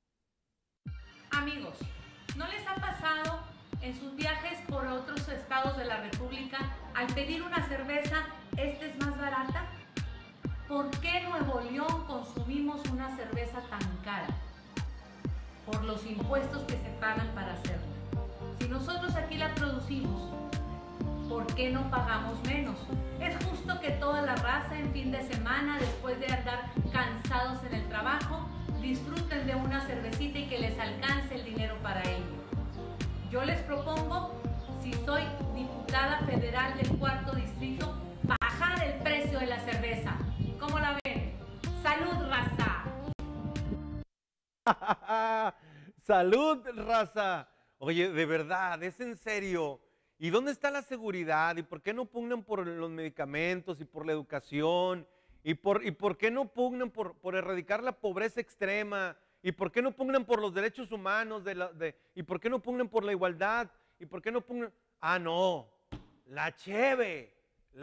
Amigos, ¿no les ha pasado en sus viajes por otros estados de la República, al pedir una cerveza, esta es más barata? ¿Por qué en Nuevo León consumimos una cerveza tan cara? Por los impuestos que se pagan para hacerla. Si nosotros aquí la producimos, ¿por qué no pagamos menos? Es justo que toda la raza en fin de semana, después de andar cansados en el trabajo, disfruten de una cervecita y que les alcance el dinero para ello. Yo les propongo, si soy diputada federal del 4º Distrito, bajar el precio de la cerveza. ¿Cómo la ven? ¡Salud, raza! ¡Salud, raza! Oye, de verdad, es en serio. ¿Y dónde está la seguridad? ¿Y por qué no pugnan por los medicamentos y por la educación? ¿Y por qué no pugnan por erradicar la pobreza extrema? ¿Y por qué no pugnan por los derechos humanos? ¿Y por qué no pugnan por la igualdad? ¿Y por qué no pugnan? Ah, no, la cheve.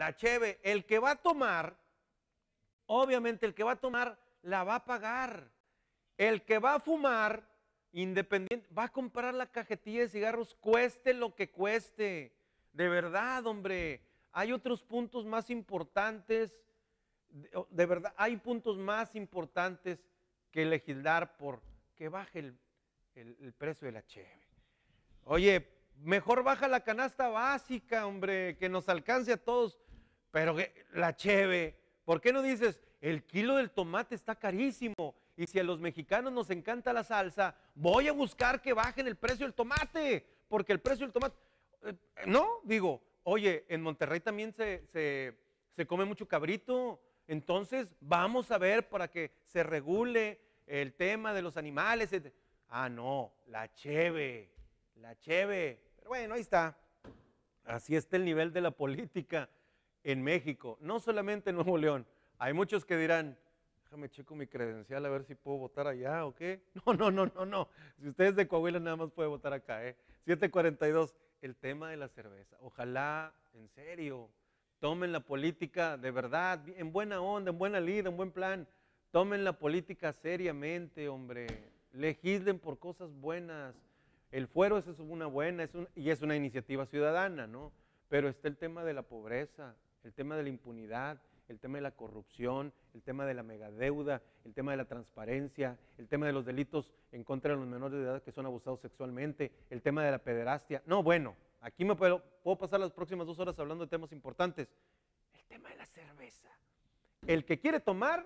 El que va a tomar, obviamente el que va a tomar la va a pagar. El que va a fumar, independiente, va a comprar la cajetilla de cigarros, cueste lo que cueste. De verdad, hombre, hay otros puntos más importantes. De verdad, hay puntos más importantes que legislar por que baje el precio de la cheve. Oye, mejor baja la canasta básica, hombre, que nos alcance a todos. Pero la cheve, ¿por qué no dices, el kilo del tomate está carísimo? Y si a los mexicanos nos encanta la salsa, voy a buscar que bajen el precio del tomate, porque el precio del tomate, no, digo, oye, en Monterrey también se come mucho cabrito, entonces vamos a ver para que se regule el tema de los animales. Ah, no, la cheve, pero bueno, ahí está. Así está el nivel de la política en México, no solamente en Nuevo León. Hay muchos que dirán, déjame checo mi credencial a ver si puedo votar allá o qué. No. Si usted es de Coahuila nada más puede votar acá, 742, el tema de la cerveza. Ojalá, en serio, tomen la política de verdad, en buena onda, en buena lid, en buen plan. Tomen la política seriamente, hombre. Legislen por cosas buenas. El fuero es una buena, y es una iniciativa ciudadana, ¿no? Pero está el tema de la pobreza, el tema de la impunidad, el tema de la corrupción, el tema de la megadeuda, el tema de la transparencia, el tema de los delitos en contra de los menores de edad que son abusados sexualmente, el tema de la pederastia. No, bueno, aquí me puedo pasar las próximas 2 horas hablando de temas importantes. El tema de la cerveza. El que quiere tomar,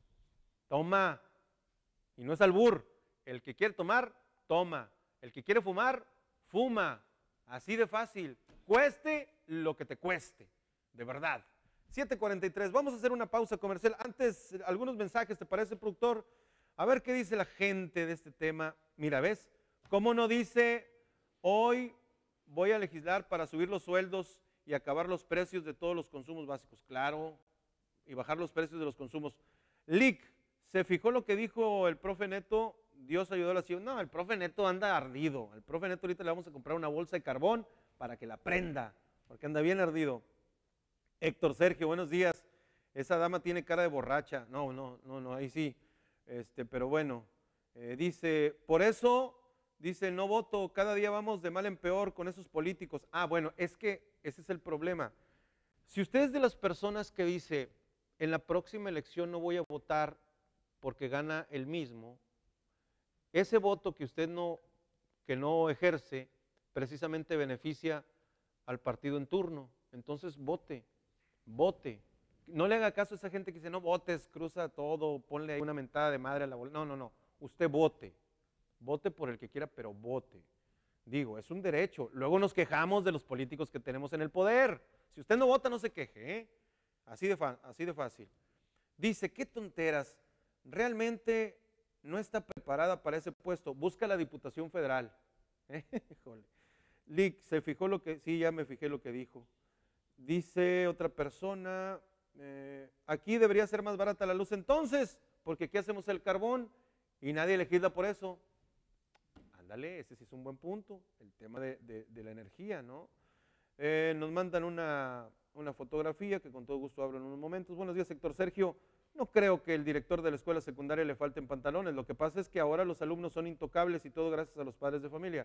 toma. Y no es albur. El que quiere tomar, toma. El que quiere fumar, fuma. Así de fácil. Cueste lo que te cueste. De verdad. 7:43, vamos a hacer una pausa comercial. Antes, algunos mensajes, ¿te parece, productor? A ver qué dice la gente de este tema. Mira, ¿ves? ¿Cómo no dice, hoy voy a legislar para subir los sueldos y acabar los precios de todos los consumos básicos? Claro, y bajar los precios de los consumos. Lick, ¿se fijó lo que dijo el profe Neto? Dios ayudó a la ciudad. No, el profe Neto anda ardido. El profe Neto ahorita le vamos a comprar una bolsa de carbón para que la prenda, porque anda bien ardido. Héctor Sergio, buenos días. Esa dama tiene cara de borracha. No, ahí sí. Pero bueno, dice, por eso, dice, no voto, cada día vamos de mal en peor con esos políticos. Ah, bueno, es que ese es el problema. Si usted es de las personas que dice, en la próxima elección no voy a votar porque gana el mismo, ese voto que usted no ejerce, precisamente beneficia al partido en turno. Entonces vote. No le haga caso a esa gente que dice, no votes, cruza todo, ponle ahí una mentada de madre a la boleta. No. Usted vote. Vote por el que quiera, pero vote. Digo, es un derecho. Luego nos quejamos de los políticos que tenemos en el poder. Si usted no vota, no se queje, Así de fácil. Dice, qué tonteras. Realmente no está preparada para ese puesto. Busca la Diputación Federal. Híjole. Lick, se fijó lo que... Sí, ya me fijé lo que dijo. Dice otra persona, aquí debería ser más barata la luz entonces, porque aquí hacemos el carbón y nadie legisla por eso. Ándale, ese sí es un buen punto, el tema de la energía, ¿no? Nos mandan una fotografía que con todo gusto abro en unos momentos. Buenos días, Héctor Sergio. No creo que el director de la escuela secundaria le falten pantalones. Lo que pasa es que ahora los alumnos son intocables y todo gracias a los padres de familia.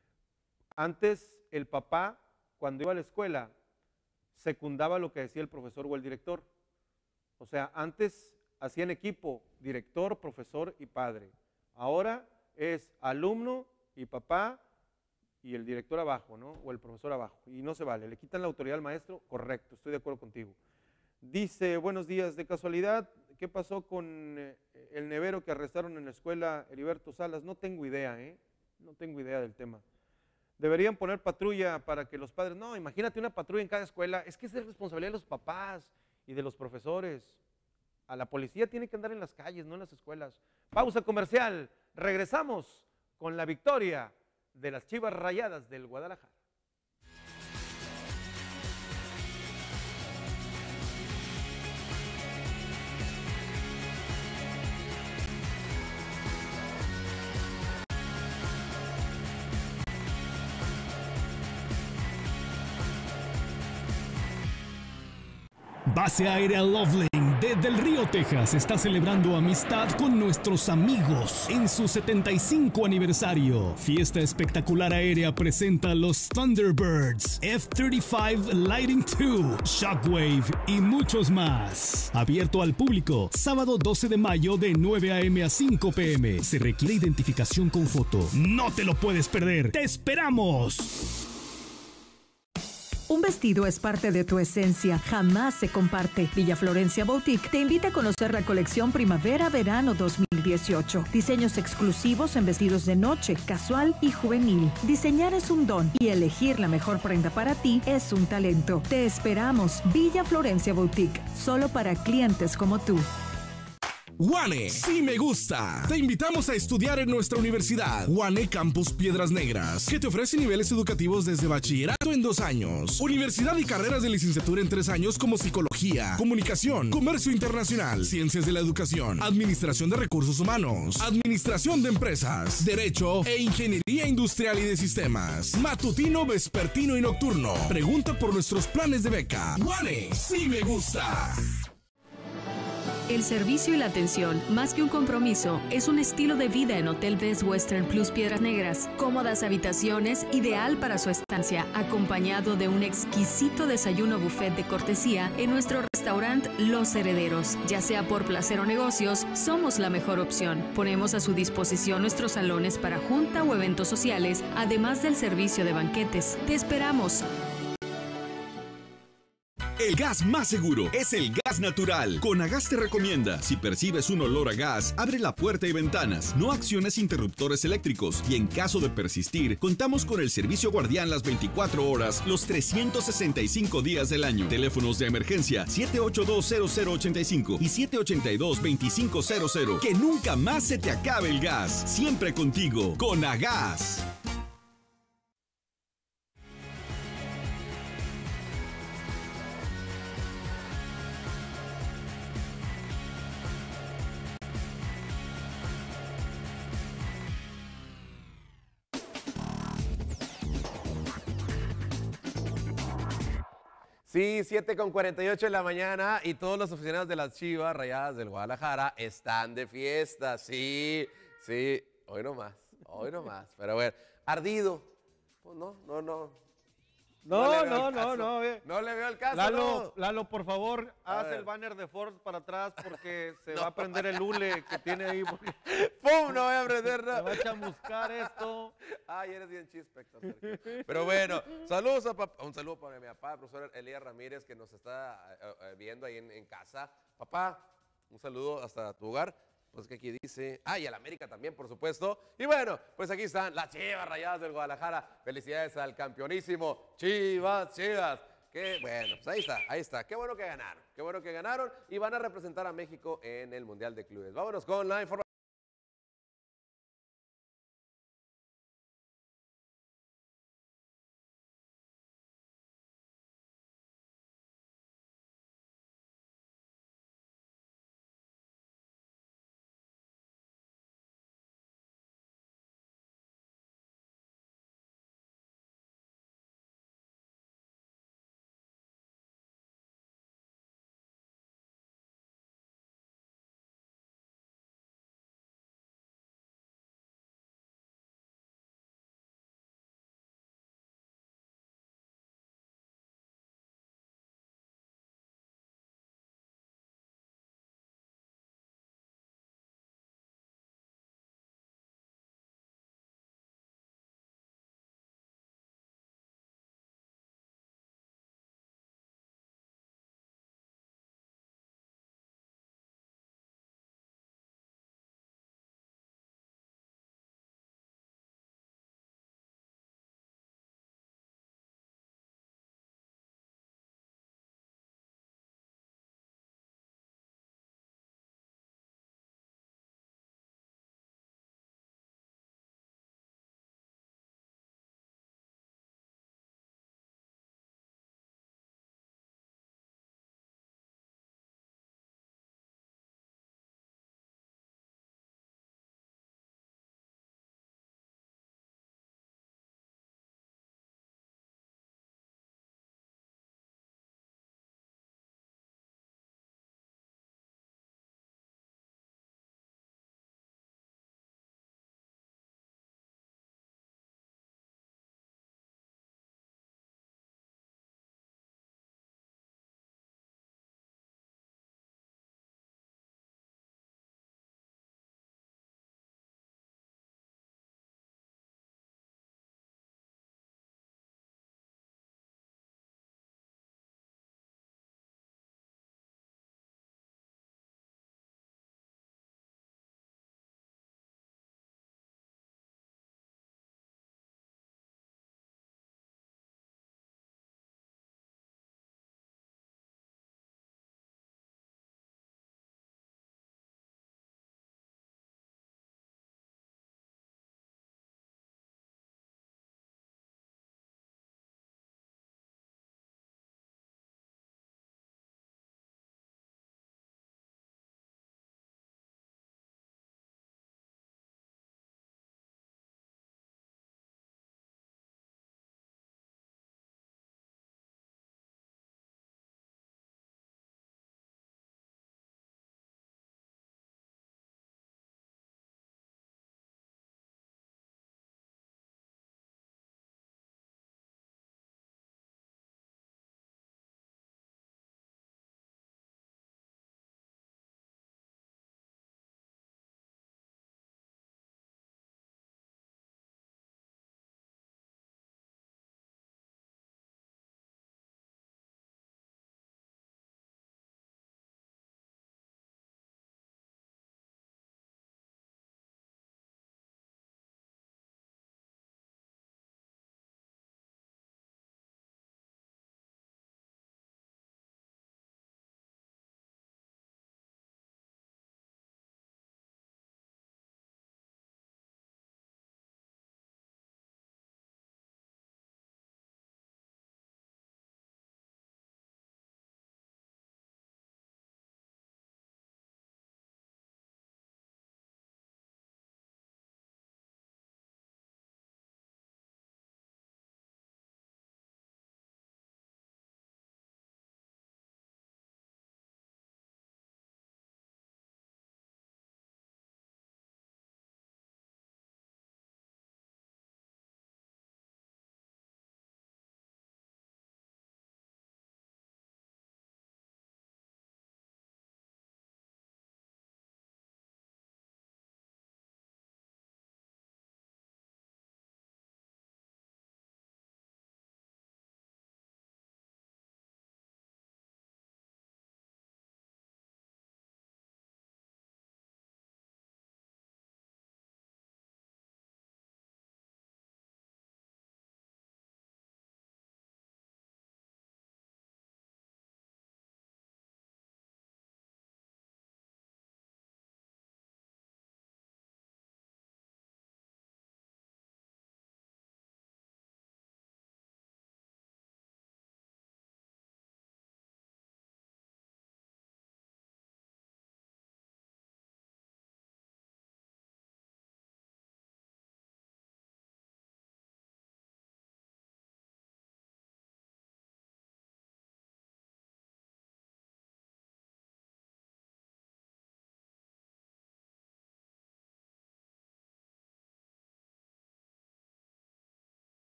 Antes el papá, cuando iba a la escuela, secundaba lo que decía el profesor o el director. O sea, antes hacían equipo, director, profesor y padre. Ahora es alumno y papá y el director abajo, ¿no? O el profesor abajo. Y no se vale. Le quitan la autoridad al maestro. Correcto, estoy de acuerdo contigo. Dice, buenos días, de casualidad, ¿qué pasó con el nevero que arrestaron en la escuela Heriberto Salas? No tengo idea, No tengo idea del tema. Deberían poner patrulla para que los padres... No, imagínate una patrulla en cada escuela. Es que es responsabilidad de los papás y de los profesores. A la policía tiene que andar en las calles, no en las escuelas. Pausa comercial. Regresamos con la victoria de las Chivas Rayadas del Guadalajara. Base Aérea Loveland de Del Río, Texas, está celebrando amistad con nuestros amigos en su 75 aniversario. Fiesta espectacular aérea presenta los Thunderbirds, F-35 Lightning II, Shockwave y muchos más. Abierto al público, sábado 12 de mayo de 9 a.m. a 5 p.m. Se requiere identificación con foto. No te lo puedes perder. ¡Te esperamos! Un vestido es parte de tu esencia, jamás se comparte. Villa Florencia Boutique te invita a conocer la colección Primavera-Verano 2018. Diseños exclusivos en vestidos de noche, casual y juvenil. Diseñar es un don y elegir la mejor prenda para ti es un talento. Te esperamos. Villa Florencia Boutique, solo para clientes como tú. UANE, sí me gusta. Te invitamos a estudiar en nuestra universidad, UANE Campus Piedras Negras, que te ofrece niveles educativos desde bachillerato en 2 años, universidad y carreras de licenciatura en 3 años como psicología, comunicación, comercio internacional, ciencias de la educación, administración de recursos humanos, administración de empresas, derecho e ingeniería industrial y de sistemas, matutino, vespertino y nocturno. Pregunta por nuestros planes de beca. UANE, sí me gusta. El servicio y la atención, más que un compromiso, es un estilo de vida en Hotel Best Western Plus Piedras Negras. Cómodas habitaciones, ideal para su estancia, acompañado de un exquisito desayuno buffet de cortesía en nuestro restaurante Los Herederos. Ya sea por placer o negocios, somos la mejor opción. Ponemos a su disposición nuestros salones para junta o eventos sociales, además del servicio de banquetes. ¡Te esperamos! El gas más seguro es el gas natural. Conagas te recomienda, si percibes un olor a gas, abre la puerta y ventanas, no acciones interruptores eléctricos y en caso de persistir, contamos con el servicio guardián las 24 horas, los 365 días del año. Teléfonos de emergencia 782-0085 y 782-2500. Que nunca más se te acabe el gas. Siempre contigo. Conagas. Sí, 7:48 de la mañana y todos los aficionados de las Chivas Rayadas del Guadalajara están de fiesta. Sí, hoy no más. Pero bueno, ardido. Pues no. No le veo el caso. Lalo, por favor, haz el banner de Ford para atrás porque se va a prender el hule que tiene ahí. Porque... ¡Pum! No voy a prender nada. Se va a chamuscar esto. Ay, eres bien chispecto. Pero bueno, saludos un saludo para mi papá, el profesor Elías Ramírez, que nos está viendo ahí en casa. Papá, un saludo hasta tu hogar. Pues que aquí dice, y al América también, por supuesto. Y bueno, pues aquí están las Chivas Rayadas del Guadalajara. Felicidades al campeonísimo Chivas. Que bueno, pues ahí está. Qué bueno que ganaron y van a representar a México en el Mundial de Clubes. Vámonos con la información.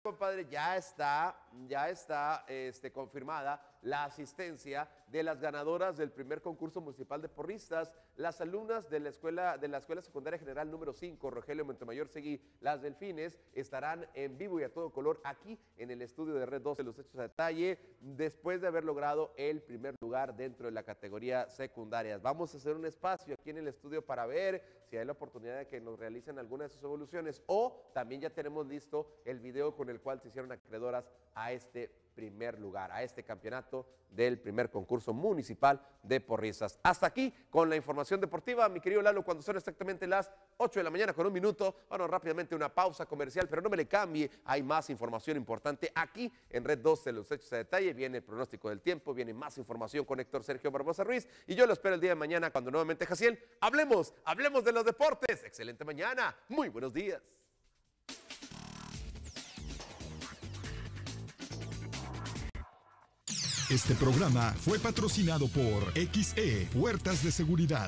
Compadre, ya está confirmada la asistencia de las ganadoras del primer concurso municipal de porristas, las alumnas de la escuela secundaria general número 5, Rogelio Montemayor Seguí, las Delfines, estarán en vivo y a todo color aquí en el estudio de Red 12, los hechos a detalle, después de haber logrado el primer lugar dentro de la categoría secundarias. Vamos a hacer un espacio aquí en el estudio para ver si hay la oportunidad de que nos realicen alguna de sus evoluciones, o también ya tenemos listo el video con el cual se hicieron acreedoras a este primer lugar, a este campeonato del primer concurso municipal de porristas. Hasta aquí con la información deportiva, mi querido Lalo, cuando son exactamente las 8 de la mañana con 1 minuto. Bueno, rápidamente una pausa comercial, pero no me le cambie, hay más información importante aquí en Red 12, los hechos a detalle. Viene el pronóstico del tiempo, viene más información con Héctor Sergio Barbosa Ruiz, y yo lo espero el día de mañana cuando nuevamente, Jaciel, hablemos de los deportes. Excelente mañana, muy buenos días. Este programa fue patrocinado por XE Puertas de Seguridad.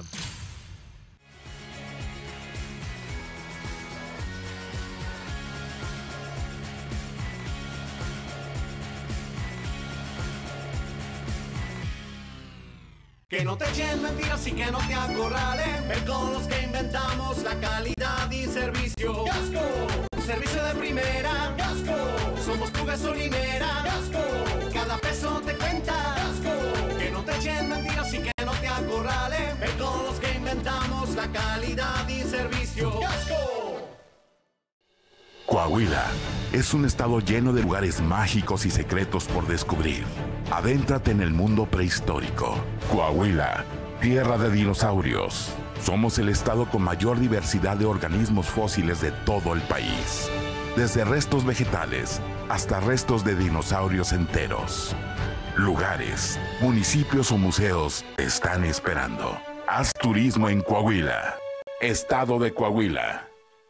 Que no te echen mentiras y que no te acorralen. Ven con los que inventamos la calidad y servicio. ¡Gasco! Un servicio de primera. ¡Gasco! Somos tu gasolinera. ¡Gasco! Cada peso te cuenta. ¡Gasco! Que no te echen mentiras y que no te acorralen. Ven con los que inventamos la calidad y servicio. ¡Gasco! Coahuila es un estado lleno de lugares mágicos y secretos por descubrir. Adéntrate en el mundo prehistórico. Coahuila, tierra de dinosaurios. Somos el estado con mayor diversidad de organismos fósiles de todo el país. Desde restos vegetales hasta restos de dinosaurios enteros. Lugares, municipios o museos te están esperando. Haz turismo en Coahuila. Estado de Coahuila.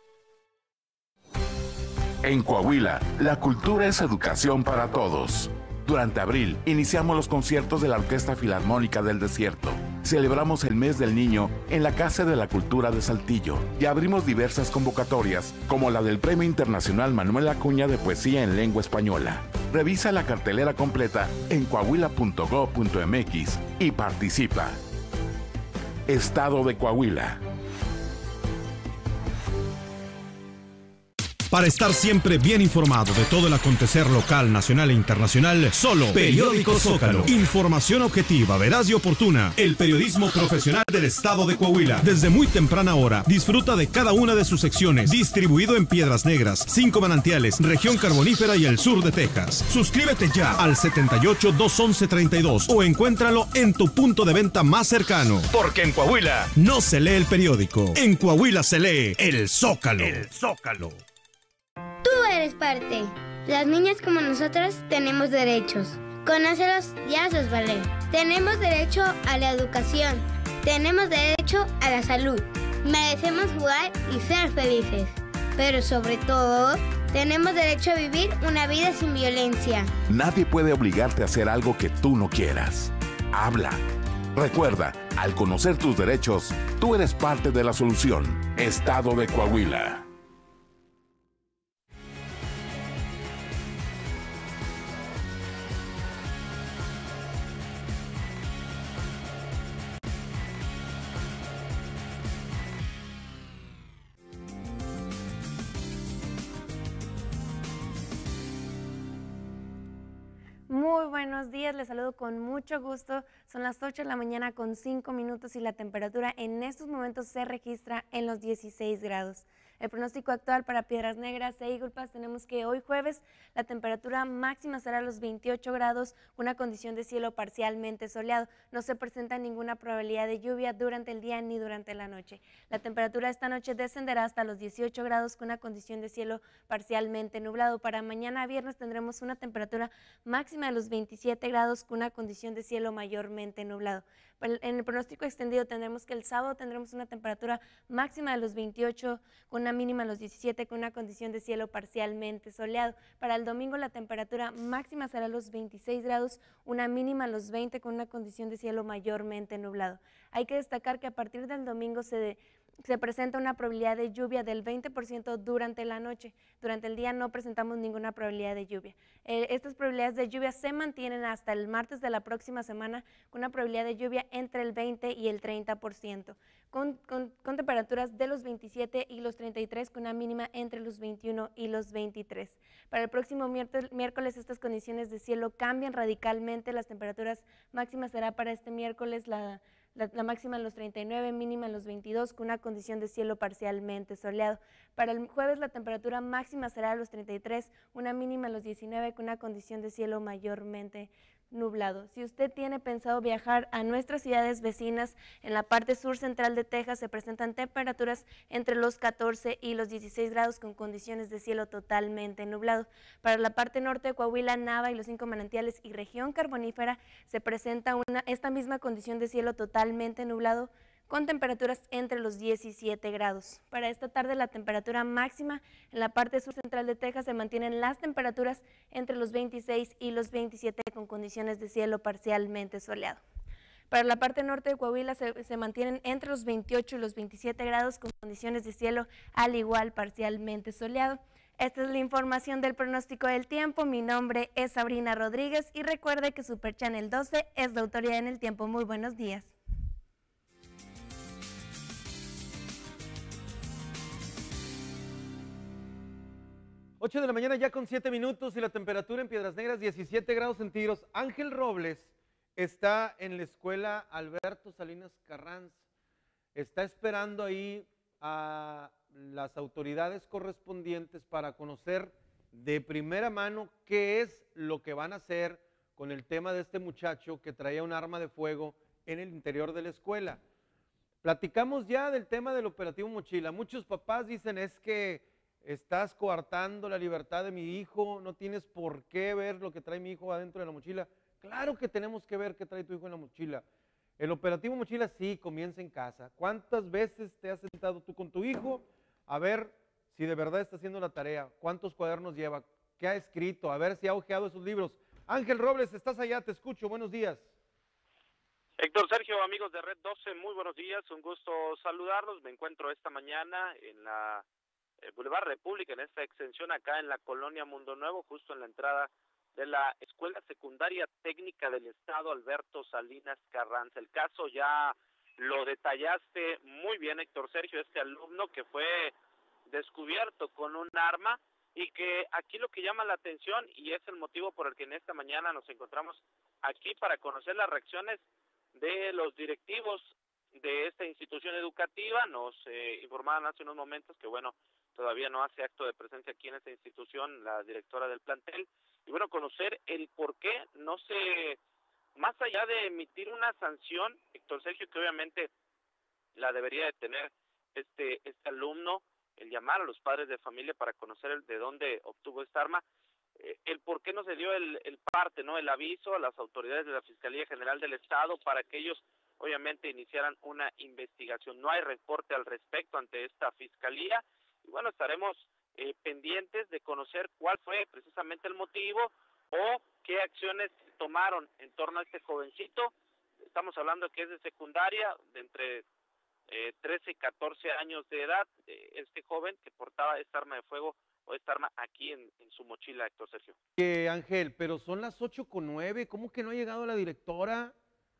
En Coahuila, la cultura es educación para todos. Durante abril, iniciamos los conciertos de la Orquesta Filarmónica del Desierto. Celebramos el mes del niño en la Casa de la Cultura de Saltillo y abrimos diversas convocatorias, como la del Premio Internacional Manuel Acuña de Poesía en Lengua Española. Revisa la cartelera completa en coahuila.gov.mx y participa. Estado de Coahuila. Para estar siempre bien informado de todo el acontecer local, nacional e internacional, solo Periódico Zócalo. Información objetiva, veraz y oportuna. El periodismo profesional del estado de Coahuila. Desde muy temprana hora, disfruta de cada una de sus secciones. Distribuido en Piedras Negras, 5 Manantiales, Región Carbonífera y el sur de Texas. Suscríbete ya al 78-211-32 o encuéntralo en tu punto de venta más cercano. Porque en Coahuila no se lee el periódico. En Coahuila se lee el Zócalo. El Zócalo. Tú eres parte. Las niñas como nosotras tenemos derechos. Conócelos y hazlos valer. Tenemos derecho a la educación. Tenemos derecho a la salud. Merecemos jugar y ser felices. Pero sobre todo, tenemos derecho a vivir una vida sin violencia. Nadie puede obligarte a hacer algo que tú no quieras. Habla. Recuerda, al conocer tus derechos, tú eres parte de la solución. Estado de Coahuila. Muy buenos días, les saludo con mucho gusto. Son las 8 de la mañana con 5 minutos y la temperatura en estos momentos se registra en los 16 grados. El pronóstico actual para Piedras Negras e Eagle Pass tenemos que hoy jueves la temperatura máxima será a los 28 grados, una condición de cielo parcialmente soleado. No se presenta ninguna probabilidad de lluvia durante el día ni durante la noche. La temperatura esta noche descenderá hasta los 18 grados con una condición de cielo parcialmente nublado. Para mañana viernes tendremos una temperatura máxima de los 27 grados con una condición de cielo mayormente nublado. En el pronóstico extendido tendremos que el sábado tendremos una temperatura máxima de los 28 con una mínima de los 17 con una condición de cielo parcialmente soleado. Para el domingo la temperatura máxima será los 26 grados, una mínima a los 20 con una condición de cielo mayormente nublado. Hay que destacar que a partir del domingo se Se presenta una probabilidad de lluvia del 20% durante la noche. Durante el día no presentamos ninguna probabilidad de lluvia. Estas probabilidades de lluvia se mantienen hasta el martes de la próxima semana con una probabilidad de lluvia entre el 20 y el 30%, con temperaturas de los 27 y los 33, con una mínima entre los 21 y los 23. Para el próximo miércoles estas condiciones de cielo cambian radicalmente. Las temperaturas máximas será para este miércoles la máxima en los 39, mínima en los 22, con una condición de cielo parcialmente soleado. Para el jueves la temperatura máxima será a los 33, una mínima en los 19, con una condición de cielo mayormente nublado. Si usted tiene pensado viajar a nuestras ciudades vecinas, en la parte sur central de Texas se presentan temperaturas entre los 14 y los 16 grados con condiciones de cielo totalmente nublado. Para la parte norte de Coahuila, Nava y los 5 manantiales y región carbonífera se presenta esta misma condición de cielo totalmente nublado con temperaturas entre los 17 grados. Para esta tarde la temperatura máxima en la parte sur central de Texas se mantienen las temperaturas entre los 26 y los 27 con condiciones de cielo parcialmente soleado. Para la parte norte de Coahuila se mantienen entre los 28 y los 27 grados con condiciones de cielo al igual parcialmente soleado. Esta es la información del pronóstico del tiempo. Mi nombre es Sabrina Rodríguez y recuerde que Super Channel 12 es de autoridad en el tiempo. Muy buenos días. 8 de la mañana ya con 7 minutos y la temperatura en Piedras Negras 17 grados centígrados. Ángel Robles está en la escuela Alberto Salinas Carranza. Está esperando ahí a las autoridades correspondientes para conocer de primera mano qué es lo que van a hacer con el tema de este muchacho que traía un arma de fuego en el interior de la escuela. Platicamos ya del tema del operativo Mochila. Muchos papás dicen es que estás coartando la libertad de mi hijo, no tienes por qué ver lo que trae mi hijo adentro de la mochila. Claro que tenemos que ver qué trae tu hijo en la mochila. El operativo Mochila sí comienza en casa. ¿Cuántas veces te has sentado tú con tu hijo a ver si de verdad está haciendo la tarea? ¿Cuántos cuadernos lleva? ¿Qué ha escrito? A ver si ha hojeado esos libros. Ángel Robles, estás allá, te escucho, buenos días. Héctor Sergio, amigos de Red 12, muy buenos días, un gusto saludarlos. Me encuentro esta mañana en la Boulevard República, en esta extensión acá en la colonia Mundo Nuevo, justo en la entrada de la Escuela Secundaria Técnica del Estado Alberto Salinas Carranza. El caso ya lo detallaste muy bien, Héctor Sergio, este alumno que fue descubierto con un arma y que aquí lo que llama la atención y es el motivo por el que en esta mañana nos encontramos aquí para conocer las reacciones de los directivos de esta institución educativa. Nos informaban hace unos momentos que bueno, todavía no hace acto de presencia aquí en esta institución la directora del plantel, y bueno, conocer el por qué no se, más allá de emitir una sanción, Héctor Sergio, que obviamente la debería de tener este alumno, el llamar a los padres de familia para conocer de dónde obtuvo esta arma, el por qué no se dio el parte, ¿no? El aviso a las autoridades de la Fiscalía General del Estado para que ellos obviamente iniciaran una investigación. No hay reporte al respecto ante esta fiscalía. Y bueno, estaremos pendientes de conocer cuál fue precisamente el motivo o qué acciones tomaron en torno a este jovencito. Estamos hablando que es de secundaria, de entre 13 y 14 años de edad, este joven que portaba esta arma de fuego o esta arma aquí en su mochila, Héctor Sergio. Ángel, pero son las 8:09, ¿cómo que no ha llegado la directora?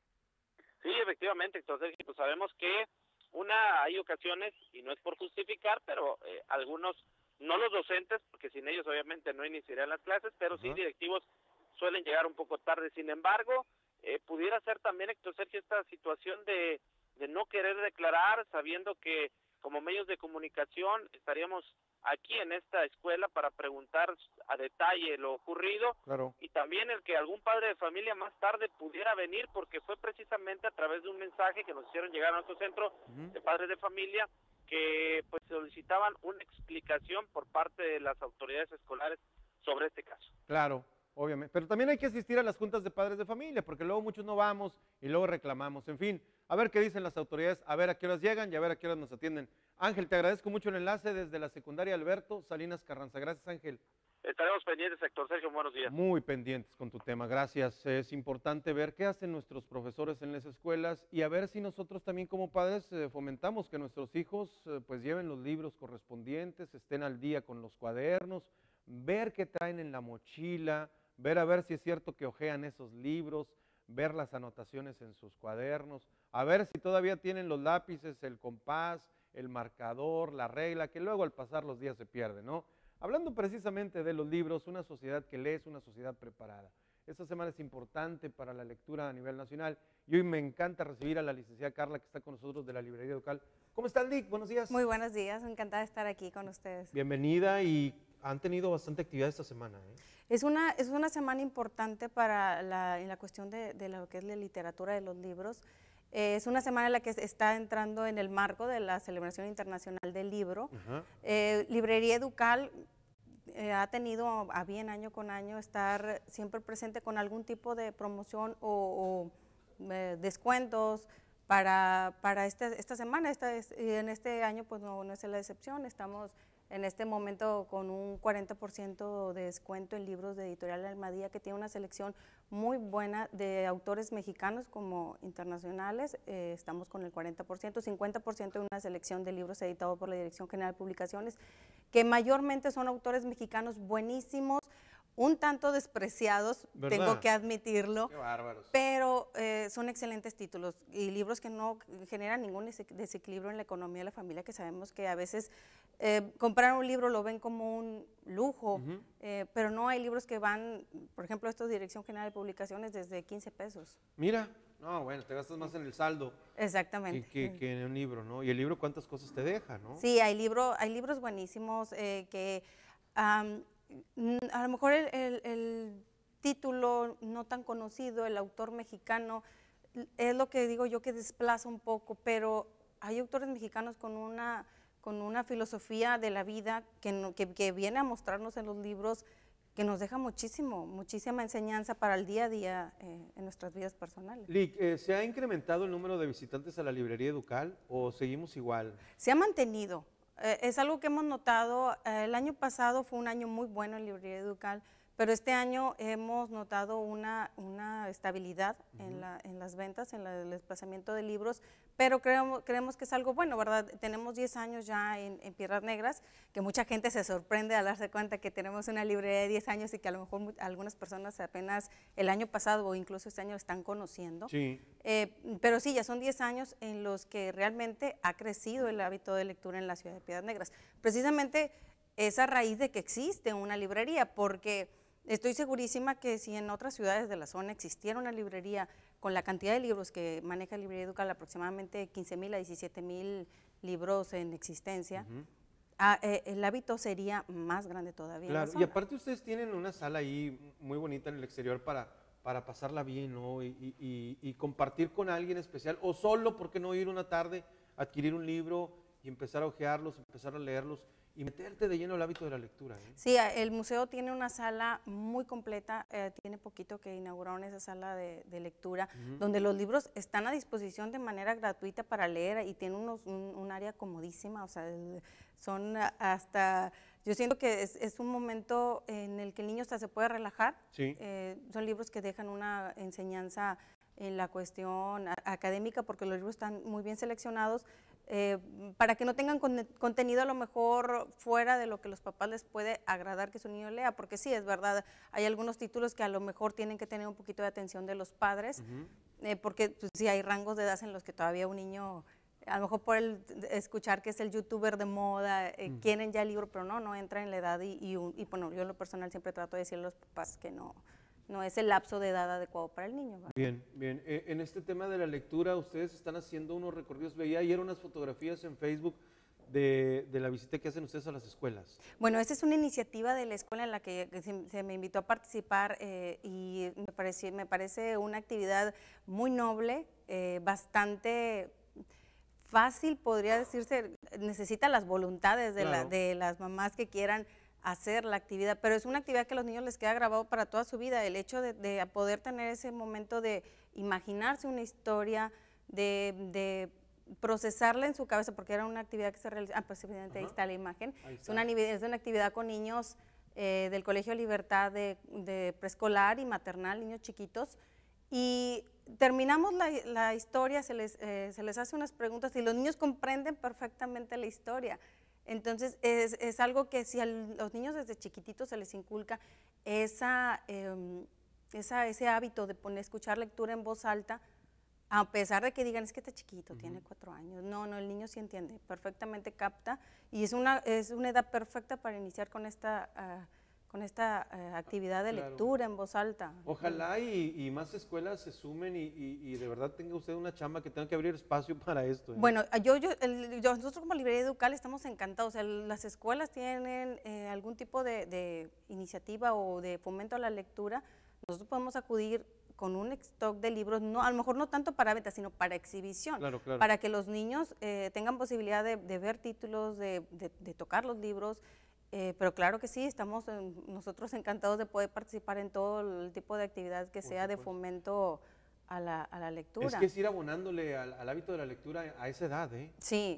Sí, efectivamente, Héctor Sergio, pues sabemos que hay ocasiones, y no es por justificar, pero algunos, no los docentes, porque sin ellos obviamente no iniciarían las clases, pero sí directivos suelen llegar un poco tarde. Sin embargo, pudiera ser también, Héctor Sergio, esta situación de no querer declarar, sabiendo que como medios de comunicación estaríamos aquí en esta escuela para preguntar a detalle lo ocurrido, claro. Y también el que algún padre de familia más tarde pudiera venir, porque fue precisamente a través de un mensaje que nos hicieron llegar a nuestro centro de padres de familia que pues solicitaban una explicación por parte de las autoridades escolares sobre este caso. Claro, obviamente, pero también hay que asistir a las juntas de padres de familia, porque luego muchos no vamos y luego reclamamos, en fin, a ver qué dicen las autoridades, a ver a qué horas llegan y a ver a qué horas nos atienden. Ángel, te agradezco mucho el enlace desde la secundaria Alberto Salinas Carranza. Gracias, Ángel. Estaremos pendientes, Héctor Sergio, buenos días. Muy pendientes con tu tema, gracias. Es importante ver qué hacen nuestros profesores en las escuelas y a ver si nosotros también como padres fomentamos que nuestros hijos pues lleven los libros correspondientes, estén al día con los cuadernos, ver qué traen en la mochila, ver a ver si es cierto que hojean esos libros, ver las anotaciones en sus cuadernos, a ver si todavía tienen los lápices, el compás, el marcador, la regla, que luego al pasar los días se pierde, ¿no? Hablando precisamente de los libros, una sociedad que lee es una sociedad preparada. Esta semana es importante para la lectura a nivel nacional y hoy me encanta recibir a la licenciada Carla que está con nosotros de la Librería Educal. ¿Cómo estás, Lic? Buenos días. Muy buenos días, encantada de estar aquí con ustedes. Bienvenida y han tenido bastante actividad esta semana, ¿eh? Es una semana importante para en la cuestión de lo que es la literatura de los libros. Es una semana en la que está entrando en el marco de la celebración internacional del libro. Librería Educal ha tenido a bien año con año estar siempre presente con algún tipo de promoción o descuentos para esta semana. En este año pues no es la excepción. Estamos en este momento con un 40% de descuento en libros de Editorial Almadía, que tiene una selección muy buena de autores mexicanos como internacionales. Estamos con el 40%, 50% en una selección de libros editados por la Dirección General de Publicaciones, que mayormente son autores mexicanos buenísimos, un tanto despreciados, ¿verdad? Tengo que admitirlo. Qué bárbaros. Pero son excelentes títulos y libros que no generan ningún desequilibrio en la economía de la familia, que sabemos que a veces comprar un libro lo ven como un lujo, pero no, hay libros que van, por ejemplo, estos de Dirección General de Publicaciones, desde 15 pesos. Mira, no, bueno, te gastas más en el saldo. Exactamente. Que en un libro, ¿no? Y el libro, ¿cuántas cosas te deja, no? Sí, hay libros buenísimos que a lo mejor el título no tan conocido, el autor mexicano, es lo que digo yo que desplaza un poco, pero hay autores mexicanos con una filosofía de la vida que viene a mostrarnos en los libros, que nos deja muchísima enseñanza para el día a día en nuestras vidas personales. Lic, ¿se ha incrementado el número de visitantes a la Librería Educal o seguimos igual? Se ha mantenido. Es algo que hemos notado. El año pasado fue un año muy bueno en Librería Educal, pero este año hemos notado una estabilidad en las ventas, en el desplazamiento de libros, pero creemos que es algo bueno, ¿verdad? Tenemos 10 años ya en Piedras Negras, que mucha gente se sorprende al darse cuenta que tenemos una librería de 10 años y que a lo mejor algunas personas apenas el año pasado o incluso este año la están conociendo. Sí. Pero sí, ya son 10 años en los que realmente ha crecido el hábito de lectura en la ciudad de Piedras Negras. Precisamente es a raíz de que existe una librería, porque estoy segurísima que si en otras ciudades de la zona existiera una librería con la cantidad de libros que maneja Librería Educal, aproximadamente 15,000 a 17,000 libros en existencia, el hábito sería más grande todavía. Claro, y aparte ustedes tienen una sala ahí muy bonita en el exterior para pasarla bien, ¿no? Y compartir con alguien especial, o solo, ¿por qué no ir una tarde, adquirir un libro y empezar a hojearlos, empezar a leerlos y meterte de lleno el hábito de la lectura, ¿eh? Sí, el museo tiene una sala muy completa, tiene poquito que inauguraron esa sala de lectura, donde los libros están a disposición de manera gratuita para leer y tiene un área comodísima, o sea, son hasta, yo siento que es un momento en el que el niño hasta se puede relajar. Sí. Son libros que dejan una enseñanza en la cuestión académica, porque los libros están muy bien seleccionados, para que no tengan contenido a lo mejor fuera de lo que los papás les puede agradar que su niño lea, porque sí, es verdad, hay algunos títulos que a lo mejor tienen que tener un poquito de atención de los padres, porque pues, sí hay rangos de edad en los que todavía un niño, a lo mejor por escuchar que es el youtuber de moda, quieren ya el libro, pero no entra en la edad y bueno, yo en lo personal siempre trato de decirle a los papás que no es el lapso de edad adecuado para el niño, ¿verdad? Bien, bien. En este tema de la lectura, ustedes están haciendo unos recorridos. Veía ayer unas fotografías en Facebook de la visita que hacen ustedes a las escuelas. Bueno, esta es una iniciativa de la escuela en la que se me invitó a participar y me parece una actividad muy noble, bastante fácil, podría decirse. Necesita las voluntades de las mamás que quieran hacer la actividad, pero es una actividad que a los niños les queda grabado para toda su vida, el hecho de poder tener ese momento de imaginarse una historia, de procesarla en su cabeza, porque era una actividad que se realiza, precisamente ahí está la imagen, es una actividad con niños del Colegio Libertad de preescolar y maternal, niños chiquitos, y terminamos la historia, se les hace unas preguntas y los niños comprenden perfectamente la historia. Entonces, es algo que si a los niños desde chiquititos se les inculca ese hábito de escuchar lectura en voz alta, a pesar de que digan, es que está chiquito, tiene 4 años. No, el niño sí entiende, perfectamente capta, y es una edad perfecta para iniciar con esta actividad de lectura en voz alta. Ojalá y más escuelas se sumen y de verdad tenga usted una chamba que tenga que abrir espacio para esto. Bueno, nosotros como Librería Educal estamos encantados. O sea, las escuelas tienen algún tipo de iniciativa o de fomento a la lectura, nosotros podemos acudir con un stock de libros, a lo mejor no tanto para venta, sino para exhibición, para que los niños tengan posibilidad de ver títulos, de tocar los libros. Pero claro que sí, estamos nosotros encantados de poder participar en todo el tipo de actividad que sea de fomento a la lectura. Es que es ir abonándole al hábito de la lectura a esa edad, ¿eh? Sí,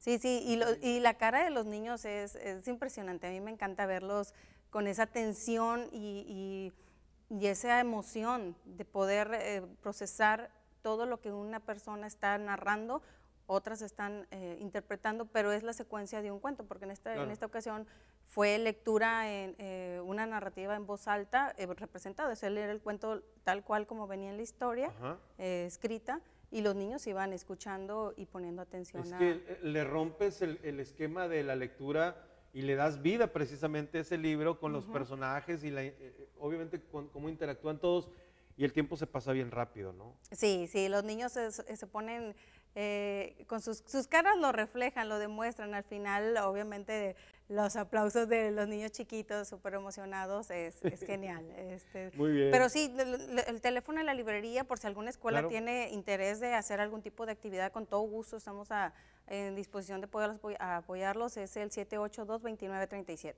y la cara de los niños es impresionante. A mí me encanta verlos con esa tensión y esa emoción de poder procesar todo lo que una persona está narrando, otras están interpretando, pero es la secuencia de un cuento, porque en esta ocasión fue lectura en una narrativa en voz alta representada, es leer el cuento tal cual como venía en la historia, escrita, y los niños iban escuchando y poniendo atención. Es que le rompes el esquema de la lectura y le das vida precisamente a ese libro con los personajes y obviamente cómo interactúan todos, y el tiempo se pasa bien rápido, ¿no? Sí, los niños se ponen, con sus caras lo reflejan, lo demuestran. Al final, obviamente, los aplausos de los niños chiquitos súper emocionados es genial. Muy bien. Pero sí, el teléfono en la librería, por si alguna escuela tiene interés de hacer algún tipo de actividad, con todo gusto estamos en disposición de poder apoyarlos, es el 782-2937.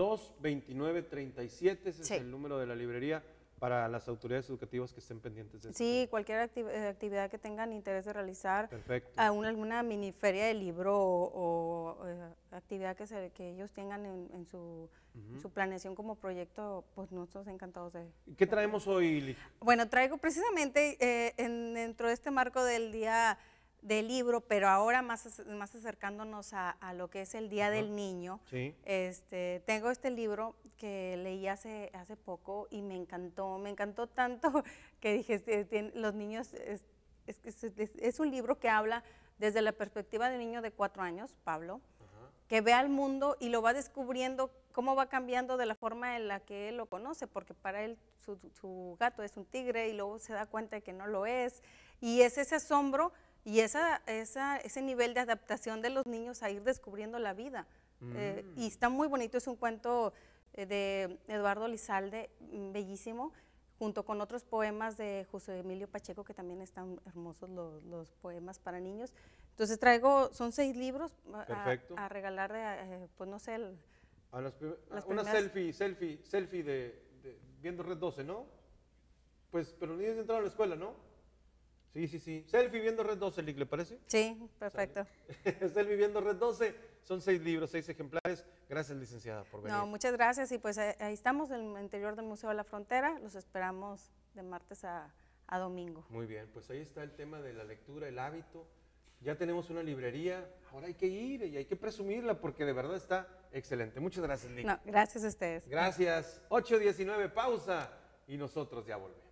229-37, ese es el número de la librería para las autoridades educativas que estén pendientes de eso. Sí, cualquier actividad que tengan interés de realizar. Perfecto. Alguna mini feria de libro o actividad que ellos tengan en su planeación como proyecto, pues nosotros encantados de... ¿Qué traemos hoy, Lick? Bueno, traigo precisamente dentro de este marco del Día del Libro, pero ahora más acercándonos a lo que es el Día del Niño. Sí. Tengo este libro que leí hace poco y me encantó tanto que dije, los niños, es un libro que habla desde la perspectiva de un niño de 4 años, Pablo, que ve al mundo y lo va descubriendo cómo va cambiando de la forma en la que él lo conoce, porque para él su gato es un tigre y luego se da cuenta de que no lo es, y es ese asombro y ese nivel de adaptación de los niños a ir descubriendo la vida. Y está muy bonito, es un cuento de Eduardo Lizalde, bellísimo, junto con otros poemas de José Emilio Pacheco, que también están hermosos los poemas para niños. Entonces son 6 libros a regalar pues no sé, una selfie de viendo Red 12, ¿no? Pues, pero ni entraron a la escuela, ¿no? Sí. Selfie viendo Red 12, Lick, ¿le parece? Sí, perfecto. Selfie viendo Red 12, son 6 libros, 6 ejemplares. Gracias, licenciada, por venir. No, muchas gracias. Y pues ahí estamos en el interior del Museo de la Frontera. Los esperamos de martes a domingo. Muy bien, pues ahí está el tema de la lectura, el hábito. Ya tenemos una librería, ahora hay que ir y hay que presumirla porque de verdad está excelente. Muchas gracias, Lick. No, gracias a ustedes. Gracias. 8:19, pausa y nosotros ya volvemos.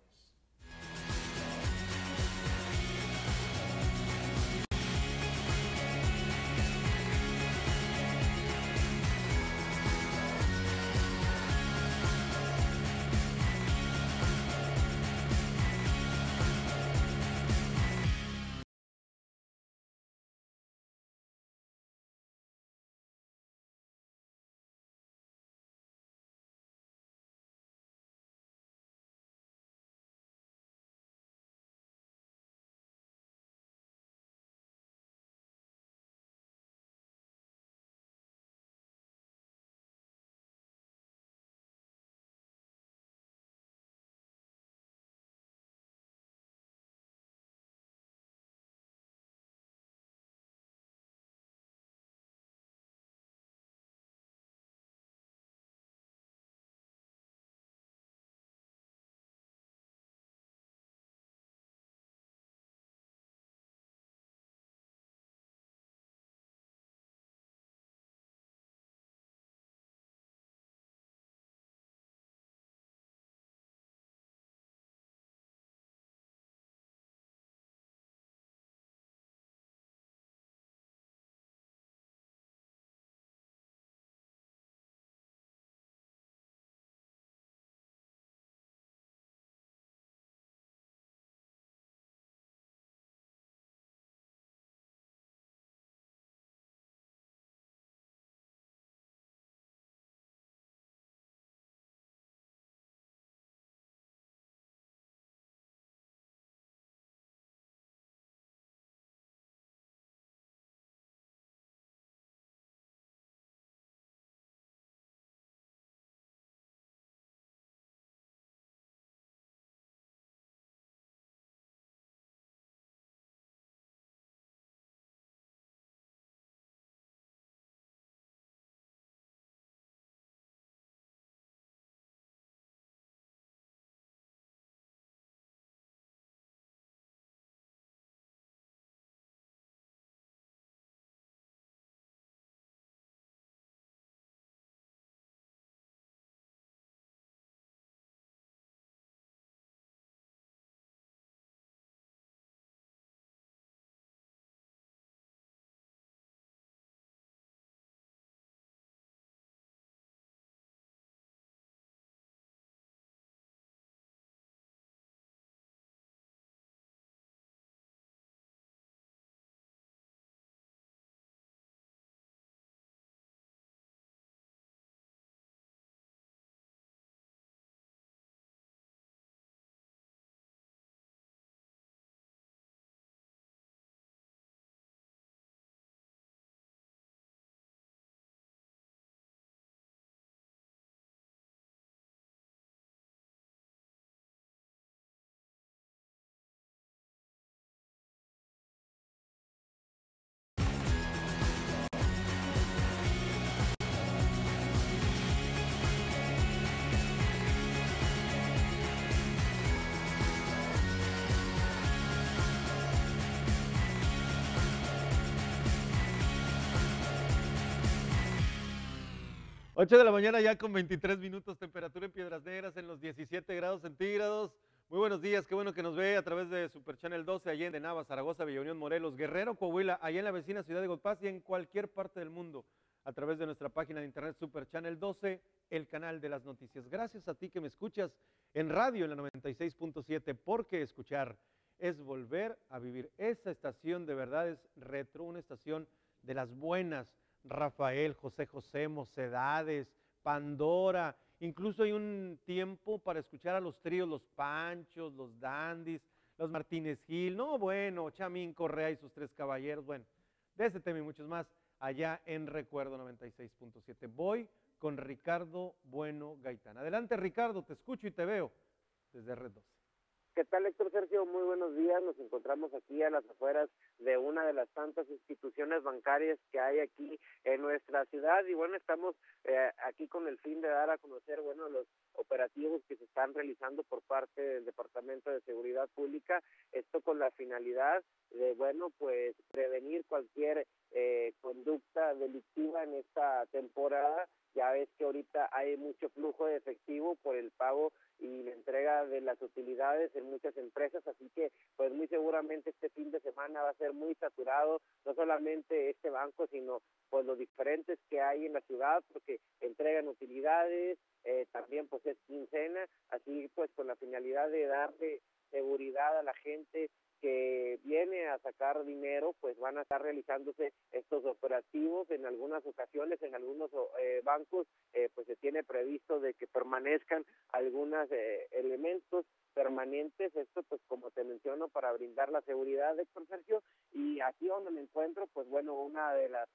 8 de la mañana ya con 23 minutos, temperatura en Piedras Negras en los 17 grados centígrados. Muy buenos días, qué bueno que nos ve a través de Super Channel 12, Allende, Nava, Zaragoza, Villa Unión, Morelos, Guerrero, Coahuila, allá en la vecina ciudad de Godpaz y en cualquier parte del mundo, a través de nuestra página de internet Super Channel 12, el canal de las noticias. Gracias a ti que me escuchas en radio en la 96.7, porque escuchar es volver a vivir. Esa estación de verdad es retro, una estación de las buenas. Rafael, José José, Mocedades, Pandora, incluso hay un tiempo para escuchar a los tríos, los Panchos, los Dandis, los Martínez Gil, no, bueno, Chamín Correa y sus tres caballeros, bueno, de ese tema y muchos más, allá en Recuerdo 96.7. Voy con Ricardo Bueno Gaitán. Adelante, Ricardo, te escucho y te veo desde Red 12. ¿Qué tal, Héctor Sergio? Muy buenos días. Nos encontramos aquí a las afueras de una de las tantas instituciones bancarias que hay aquí en nuestra ciudad y bueno, estamos aquí con el fin de dar a conocer, bueno, los operativos que se están realizando por parte del Departamento de Seguridad Pública, esto con la finalidad de, bueno, pues prevenir cualquier conducta delictiva en esta temporada. Ya ves que ahorita hay mucho flujo de efectivo por el pago y la entrega de las utilidades en muchas empresas, así que pues muy seguramente este fin de semana va a ser muy saturado, no solamente este banco, sino pues los diferentes que hay en la ciudad, porque entregan utilidades, también pues es quincena, así pues con la finalidad de darle seguridad a la gente que viene a sacar dinero, pues van a estar realizándose estos operativos. En algunas ocasiones, en algunos bancos, pues se tiene previsto de que permanezcan algunos elementos permanentes, esto pues como te menciono, para brindar la seguridad, Héctor Sergio, y aquí donde me encuentro, pues bueno, una de las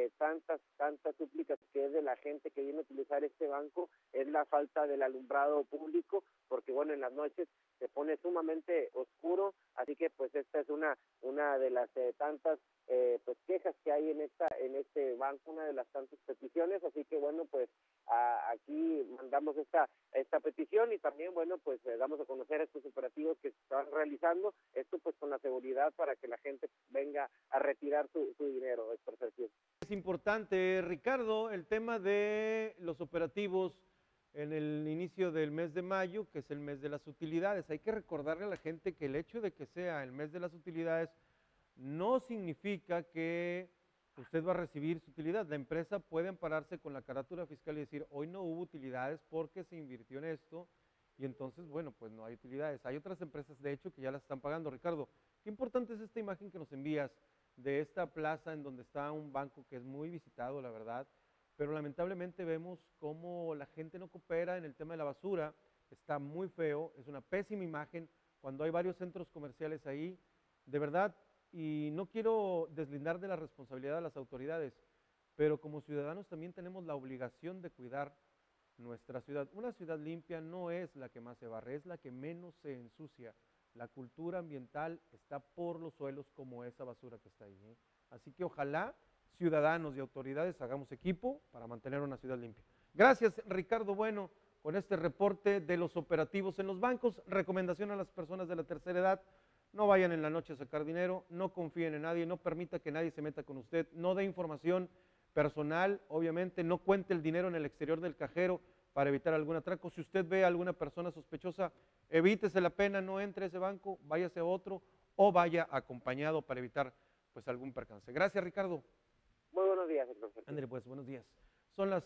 tantas súplicas que es de la gente que viene a utilizar este banco es la falta del alumbrado público, porque bueno, en las noches se pone sumamente oscuro, así que pues esta es una de las tantas pues quejas que hay en este banco, una de las tantas peticiones, así que bueno, pues aquí mandamos esta petición y también bueno, pues damos a conocer estos operativos que se están realizando, esto pues con la seguridad para que la gente venga a retirar su dinero, Héctor Sergio. Es importante, Ricardo, el tema de los operativos en el inicio del mes de mayo, que es el mes de las utilidades. Hay que recordarle a la gente que el hecho de que sea el mes de las utilidades no significa que usted va a recibir su utilidad. La empresa puede ampararse con la carátula fiscal y decir, hoy no hubo utilidades porque se invirtió en esto y entonces, bueno, pues no hay utilidades. Hay otras empresas, de hecho, que ya las están pagando. Ricardo, qué importante es esta imagen que nos envías de esta plaza en donde está un banco que es muy visitado, la verdad, pero lamentablemente vemos cómo la gente no coopera en el tema de la basura, está muy feo, es una pésima imagen cuando hay varios centros comerciales ahí, de verdad, y no quiero deslindar de la responsabilidad de las autoridades, pero como ciudadanos también tenemos la obligación de cuidar nuestra ciudad. Una ciudad limpia no es la que más se barre, es la que menos se ensucia. La cultura ambiental está por los suelos como esa basura que está ahí, ¿eh? Así que ojalá ciudadanos y autoridades hagamos equipo para mantener una ciudad limpia. Gracias, Ricardo Bueno, con este reporte de los operativos en los bancos. Recomendación a las personas de la tercera edad, no vayan en la noche a sacar dinero, no confíen en nadie, no permita que nadie se meta con usted, no dé información personal, obviamente, no cuente el dinero en el exterior del cajero para evitar algún atraco. Si usted ve a alguna persona sospechosa, evítese la pena, no entre a ese banco, váyase a otro o vaya acompañado para evitar pues algún percance. Gracias, Ricardo. Muy buenos días, profesor. Ándale pues, buenos días. Son las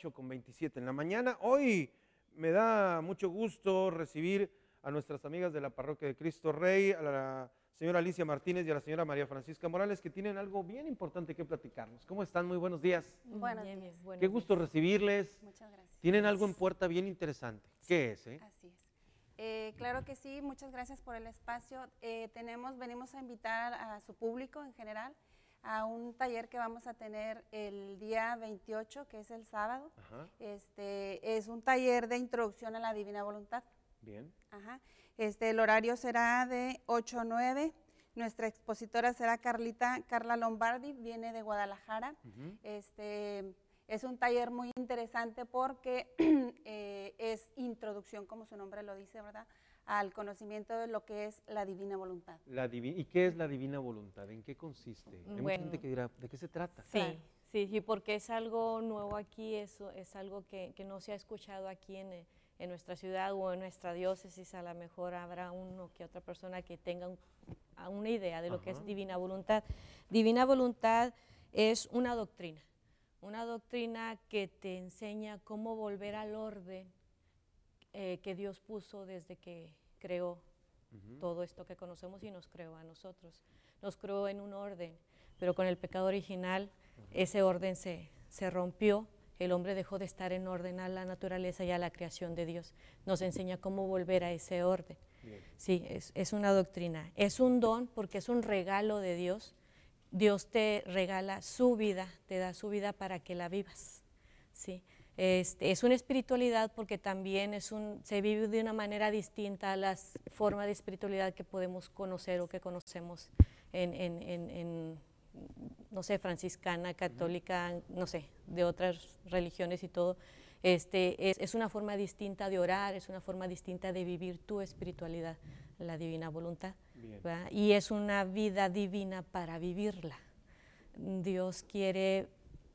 8:27 en la mañana. Hoy me da mucho gusto recibir a nuestras amigas de la Parroquia de Cristo Rey, a la señora Alicia Martínez y a la señora María Francisca Morales, que tienen algo bien importante que platicarnos. ¿Cómo están? Muy buenos días. Buenos días. Qué gusto recibirles. Muchas gracias. Tienen algo en puerta bien interesante. ¿Qué es? Así es. Claro que sí, muchas gracias por el espacio. Venimos a invitar a su público en general a un taller que vamos a tener el día 28, que es el sábado. Ajá. Es un taller de introducción a la divina voluntad. Bien. Ajá. El horario será de 8 a 9. Nuestra expositora será Carla Lombardi, viene de Guadalajara. Es un taller muy interesante porque es introducción, como su nombre lo dice, ¿verdad?, al conocimiento de lo que es la divina voluntad. ¿Y qué es la divina voluntad? ¿En qué consiste? Hay mucha gente que dirá, ¿de qué se trata? Sí, Sí, y porque es algo nuevo aquí, es algo que no se ha escuchado aquí en nuestra ciudad o en nuestra diócesis. A lo mejor habrá uno que otra persona que tenga una idea de lo que es divina voluntad. Divina voluntad es una doctrina que te enseña cómo volver al orden que Dios puso desde que creó todo esto que conocemos y nos creó a nosotros. Nos creó en un orden, pero con el pecado original ese orden se rompió, el hombre dejó de estar en orden a la naturaleza y a la creación de Dios. Nos enseña cómo volver a ese orden. Bien. Sí, es una doctrina, es un don porque es un regalo de Dios. Dios te regala su vida, te da su vida para que la vivas. Sí. Es una espiritualidad porque también se vive de una manera distinta a las formas de espiritualidad que podemos conocer o que conocemos en no sé, franciscana, católica, no sé, de otras religiones y todo. Es una forma distinta de orar, es una forma distinta de vivir tu espiritualidad, la divina voluntad. Y es una vida divina para vivirla. Dios quiere,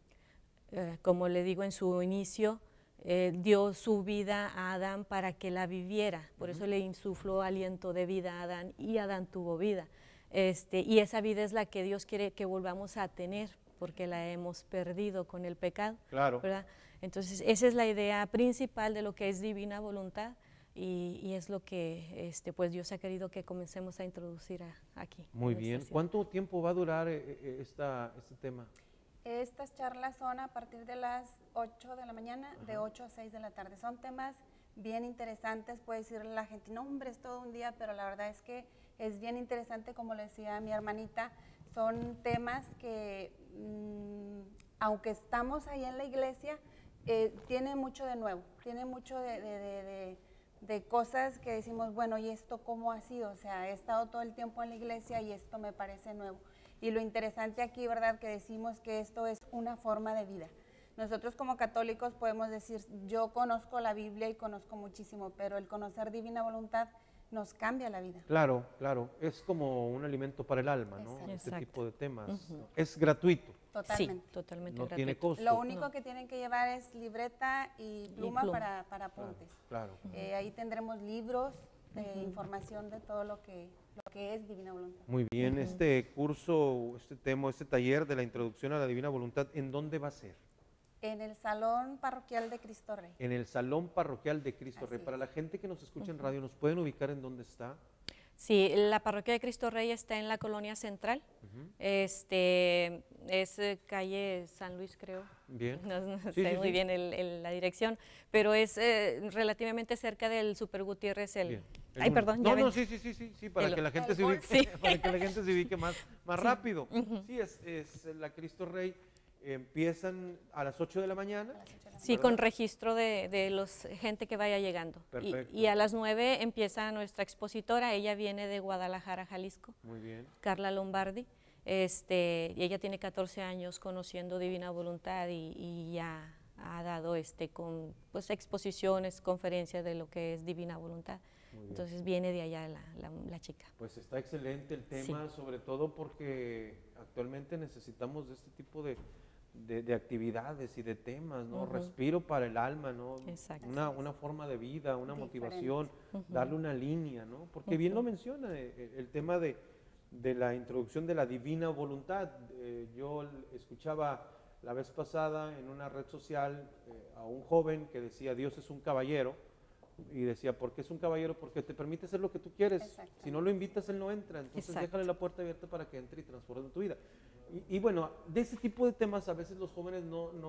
como le digo en su inicio, dio su vida a Adán para que la viviera, por eso le insufló aliento de vida a Adán y Adán tuvo vida. Y esa vida es la que Dios quiere que volvamos a tener, porque la hemos perdido con el pecado. Claro. ¿Verdad? Entonces, esa es la idea principal de lo que es divina voluntad y es lo que pues Dios ha querido que comencemos a introducir aquí. Muy bien. ¿Cuánto tiempo va a durar este tema? Estas charlas son a partir de las 8 de la mañana, de 8 a 6 de la tarde. Son temas bien interesantes, puede decirle la gente, no hombre, es todo un día, pero la verdad es que es bien interesante, como le decía mi hermanita, son temas que, aunque estamos ahí en la iglesia, tiene mucho de nuevo, tiene mucho de cosas que decimos, bueno, ¿y esto cómo ha sido? O sea, he estado todo el tiempo en la iglesia y esto me parece nuevo. Y lo interesante aquí, ¿verdad?, que decimos que esto es una forma de vida. Nosotros como católicos podemos decir, yo conozco la Biblia y conozco muchísimo, pero el conocer divina voluntad nos cambia la vida. Claro, claro, es como un alimento para el alma, ¿no? Este tipo de temas. Es gratuito. Totalmente. Sí, totalmente no gratuito. Tiene costo. Lo único que tienen que llevar es libreta y pluma. Para apuntes. Claro. Ahí tendremos libros de información de todo lo que es divina voluntad. Muy bien, este curso, este taller de la introducción a la divina voluntad, ¿en dónde va a ser? En el Salón Parroquial de Cristo Rey. En el Salón Parroquial de Cristo Rey. Para la gente que nos escucha en radio, ¿nos pueden ubicar en dónde está? Sí, la Parroquia de Cristo Rey está en la Colonia Central. Es calle San Luis, creo. Bien. No sé muy bien la dirección, pero es relativamente cerca del Super Gutiérrez. Ay, perdón. Sí, para que la gente se ubique, para que la gente se ubique más rápido. Sí, es la Cristo Rey. Empiezan a las 8 de la mañana. Sí, con registro de los gente que vaya llegando. Y a las 9 empieza nuestra expositora, ella viene de Guadalajara, Jalisco. Muy bien. Carla Lombardi. Y ella tiene 14 años conociendo Divina Voluntad y ya ha dado con exposiciones, conferencias de lo que es Divina Voluntad. Entonces viene de allá la chica. Pues está excelente el tema, sobre todo porque actualmente necesitamos de este tipo de actividades y de temas, ¿no? Respiro para el alma, ¿no? Una forma de vida, una motivación, darle una línea, ¿no? Porque bien lo menciona el tema de la introducción de la divina voluntad. Yo escuchaba la vez pasada en una red social a un joven que decía, Dios es un caballero, y decía, ¿por qué es un caballero? Porque te permite hacer lo que tú quieres. Si no lo invitas, él no entra. Entonces déjale la puerta abierta para que entre y transforme tu vida. Y bueno, de ese tipo de temas a veces los jóvenes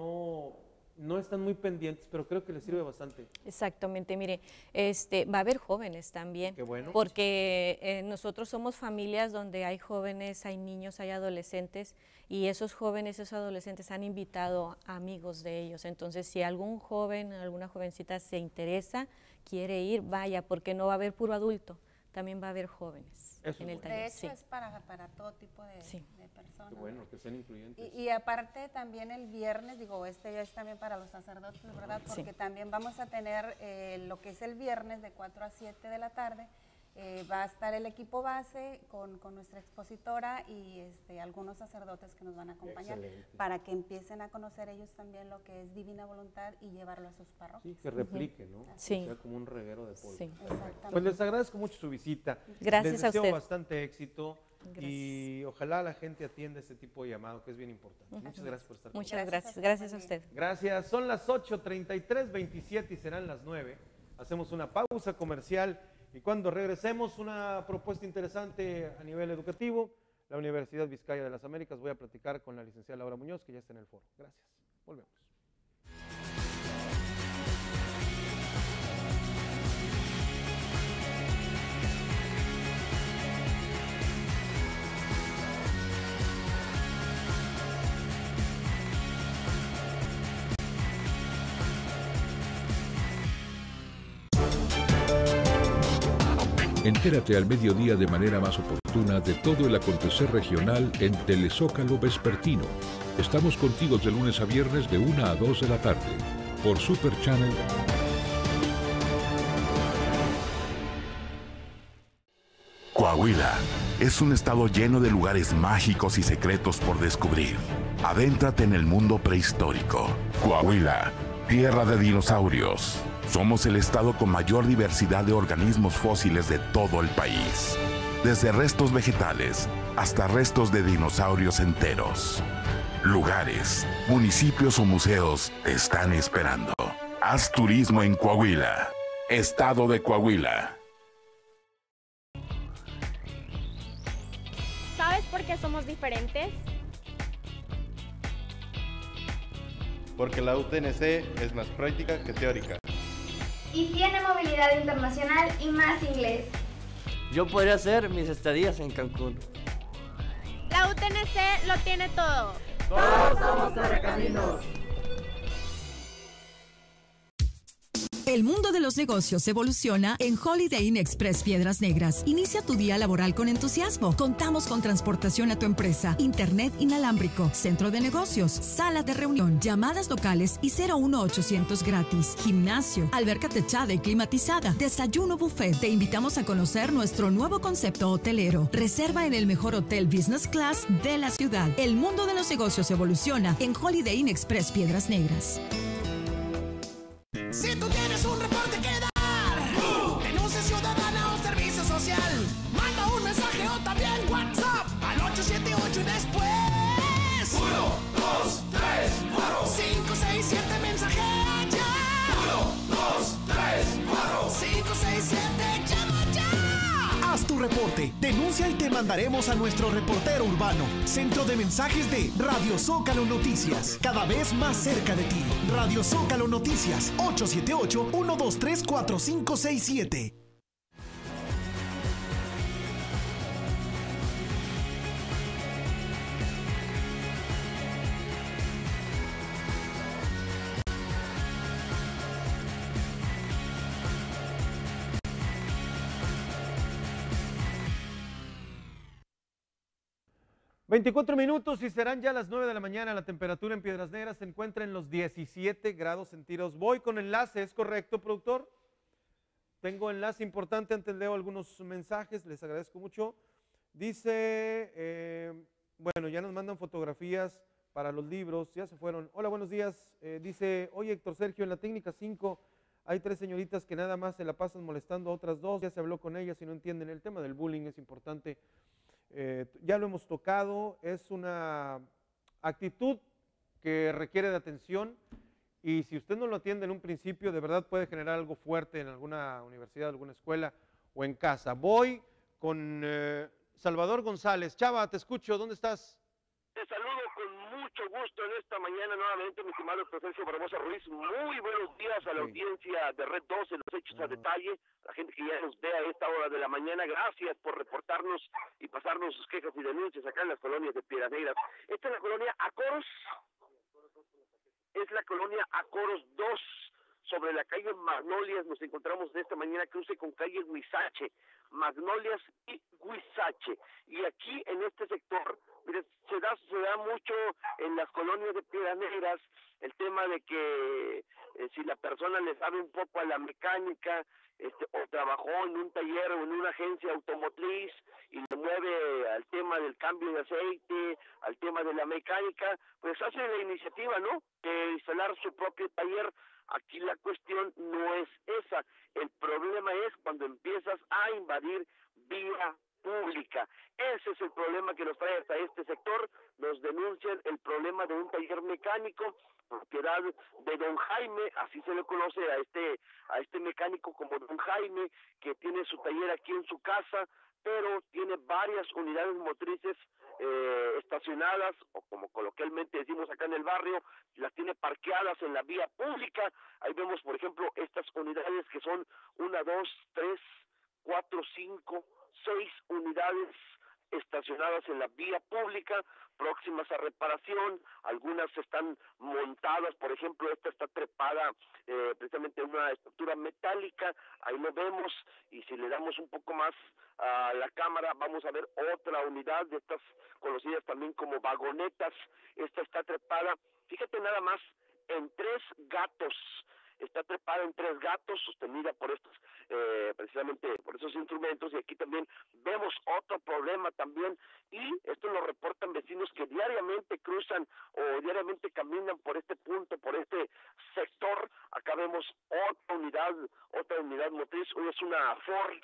no están muy pendientes, pero creo que les sirve bastante. Exactamente, mire, va a haber jóvenes también. Qué bueno. Porque nosotros somos familias donde hay jóvenes, hay niños, hay adolescentes, y esos jóvenes, esos adolescentes han invitado a amigos de ellos. Entonces, si algún joven, alguna jovencita se interesa, quiere ir, vaya, porque no va a haber puro adulto, también va a haber jóvenes en el taller. De hecho, es para todo tipo de personas. Qué bueno, que sean incluyentes. Y aparte también el viernes, ya es también para los sacerdotes, ¿verdad? Porque también vamos a tener lo que es el viernes de 4 a 7 de la tarde, Va a estar el equipo base con nuestra expositora y algunos sacerdotes que nos van a acompañar. Excelente. Para que empiecen a conocer ellos también lo que es Divina Voluntad y llevarlo a sus parroquias. Sí, que repliquen, ¿no? Sí. Que sea como un reguero de polvo. Sí, exactamente. Pues les agradezco mucho su visita. Gracias les a deseo usted. bastante éxito. Gracias. Y ojalá la gente atienda este tipo de llamado, que es bien importante. Muchas gracias por estar con Muchas nosotros. gracias. Gracias a usted. Gracias. Son las 8:33, 27 y serán las 9. Hacemos una pausa comercial y cuando regresemos, una propuesta interesante a nivel educativo. La Universidad Vizcaya de las Américas. Voy a platicar con la licenciada Laura Muñoz, que ya está en el foro. Gracias. Volvemos. Entérate al mediodía de manera más oportuna de todo el acontecer regional en Telezócalo Vespertino. Estamos contigo de lunes a viernes de 1 a 2 de la tarde por Super Channel. Coahuila es un estado lleno de lugares mágicos y secretos por descubrir. Adéntrate en el mundo prehistórico. Coahuila, tierra de dinosaurios. Somos el estado con mayor diversidad de organismos fósiles de todo el país. Desde restos vegetales hasta restos de dinosaurios enteros. Lugares, municipios o museos te están esperando. Haz turismo en Coahuila. Estado de Coahuila. ¿Sabes por qué somos diferentes? Porque la UTNC es más práctica que teórica. Y tiene movilidad internacional y más inglés. Yo podría hacer mis estadías en Cancún. La UTNC lo tiene todo. Todos somos Correcaminos. El mundo de los negocios evoluciona en Holiday Inn Express Piedras Negras. Inicia tu día laboral con entusiasmo. Contamos con transportación a tu empresa, internet inalámbrico, centro de negocios, sala de reunión, llamadas locales y 01800 gratis. Gimnasio, alberca techada y climatizada, desayuno buffet. Te invitamos a conocer nuestro nuevo concepto hotelero. Reserva en el mejor hotel business class de la ciudad. El mundo de los negocios evoluciona en Holiday Inn Express Piedras Negras. Si tú tienes un reporte que dar, denuncia ciudadana o servicio social, manda un mensaje o también WhatsApp al 878 y después 1, 2, 3, 4, 5, 6, 7 mensaje ya. 1, 2, 3, 4, 5, 6, 7, llama ya. Haz tu reporte, denuncia y te mandaremos a nuestro reportero urbano. Centro de mensajes de Radio Zócalo Noticias, cada vez más cerca de ti. Radio Zócalo Noticias, 878-123-4567. ...24 minutos y serán ya las 9 de la mañana. La temperatura en Piedras Negras se encuentra en los 17 grados centígrados. Voy con enlace, ¿es correcto, productor? Tengo enlace importante, antes leo algunos mensajes, les agradezco mucho. Dice, bueno, ya nos mandan fotografías para los libros, ya se fueron. Hola, buenos días. Dice, oye, Héctor Sergio, en la técnica 5 hay 3 señoritas que nada más se la pasan molestando a otras 2. Ya se habló con ellas y no entienden el tema del bullying, es importante. Ya lo hemos tocado, es una actitud que requiere de atención y si usted no lo atiende en un principio, de verdad puede generar algo fuerte en alguna universidad, alguna escuela o en casa. Voy con Salvador González. Chava, te escucho, ¿dónde estás? Te saludo con mucho gusto en esta mañana nuevamente, mi estimado Sergio Barbosa Ruiz. Muy buenos días a la audiencia de Red 12, los hechos a detalle, la gente que ya nos ve a esta hora de la mañana. Gracias por reportarnos y pasarnos sus quejas y denuncias acá en las colonias de Piedras Negras. Esta es la colonia Acoros, es la colonia Acoros 2. sobre la calle Magnolias, nos encontramos de esta mañana cruce con calle Huizache, Magnolias y Huizache. Y aquí en este sector, mire, se da mucho en las colonias de Piedras Negras el tema de que si la persona le sabe un poco a la mecánica, o trabajó en un taller o en una agencia automotriz y le mueve al tema del cambio de aceite, al tema de la mecánica, pues hace la iniciativa, ¿no?, de instalar su propio taller. Aquí la cuestión no es esa, el problema es cuando empiezas a invadir vía pública. Ese es el problema que nos trae hasta este sector. Nos denuncian el problema de un taller mecánico, propiedad de don Jaime, así se le conoce a este mecánico como don Jaime, que tiene su taller aquí en su casa, pero tiene varias unidades motrices estacionadas, o como coloquialmente decimos acá en el barrio, las tiene parqueadas en la vía pública. Ahí vemos, por ejemplo, estas unidades que son 1, 2, 3, 4, 5, 6 unidades estacionadas en la vía pública, próximas a reparación. Algunas están montadas, por ejemplo, esta está trepada precisamente en una estructura metálica, ahí lo vemos, y si le damos un poco más a la cámara, vamos a ver otra unidad de estas conocidas también como vagonetas. Esta está trepada, fíjate nada más, en 3 gatos. Está trepada en 3 gatos, sostenida por estos, precisamente por esos instrumentos. Y aquí también vemos otro problema también, y esto lo reportan vecinos que diariamente cruzan o diariamente caminan por este punto, por este sector. Acá vemos otra unidad motriz, es una Ford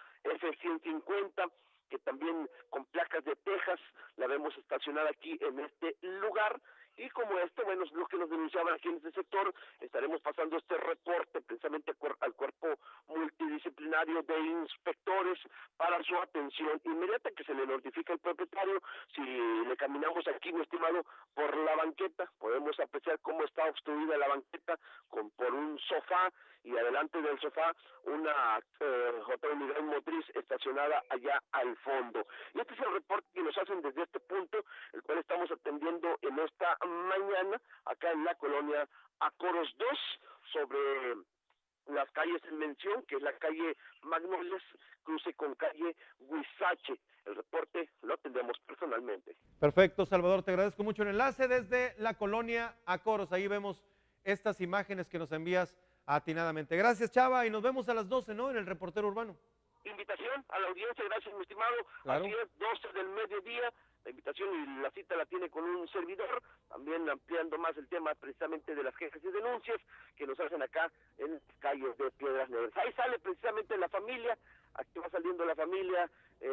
F-150, que también con placas de Texas, la vemos estacionada aquí en este lugar. Y como bueno, es lo que nos denunciaban aquí en este sector, estaremos pasando este reporte precisamente al cuerpo multidisciplinario de inspectores para su atención inmediata, que se le notifica al propietario. Si le caminamos aquí, mi estimado, por la banqueta, podemos apreciar cómo está obstruida la banqueta por un sofá, y adelante del sofá una otra unidad motriz estacionada allá al fondo. Y este es el reporte que nos hacen desde este punto, el cual estamos atendiendo en esta mañana, acá en la colonia Acoros 2, sobre las calles en mención, que es la calle Magnolias, cruce con calle Huizache. El reporte lo tendremos personalmente. Perfecto, Salvador, te agradezco mucho el enlace desde la colonia Acoros. Ahí vemos estas imágenes que nos envías atinadamente. Gracias, Chava, y nos vemos a las 12, ¿no?, en el Reportero Urbano. Invitación a la audiencia, gracias, mi estimado. Claro. Así es, 12 del mediodía. La invitación y la cita la tiene con un servidor, también ampliando más el tema precisamente de las quejas y denuncias que nos hacen acá en las calles de Piedras Negras. Ahí sale precisamente la familia, aquí va saliendo la familia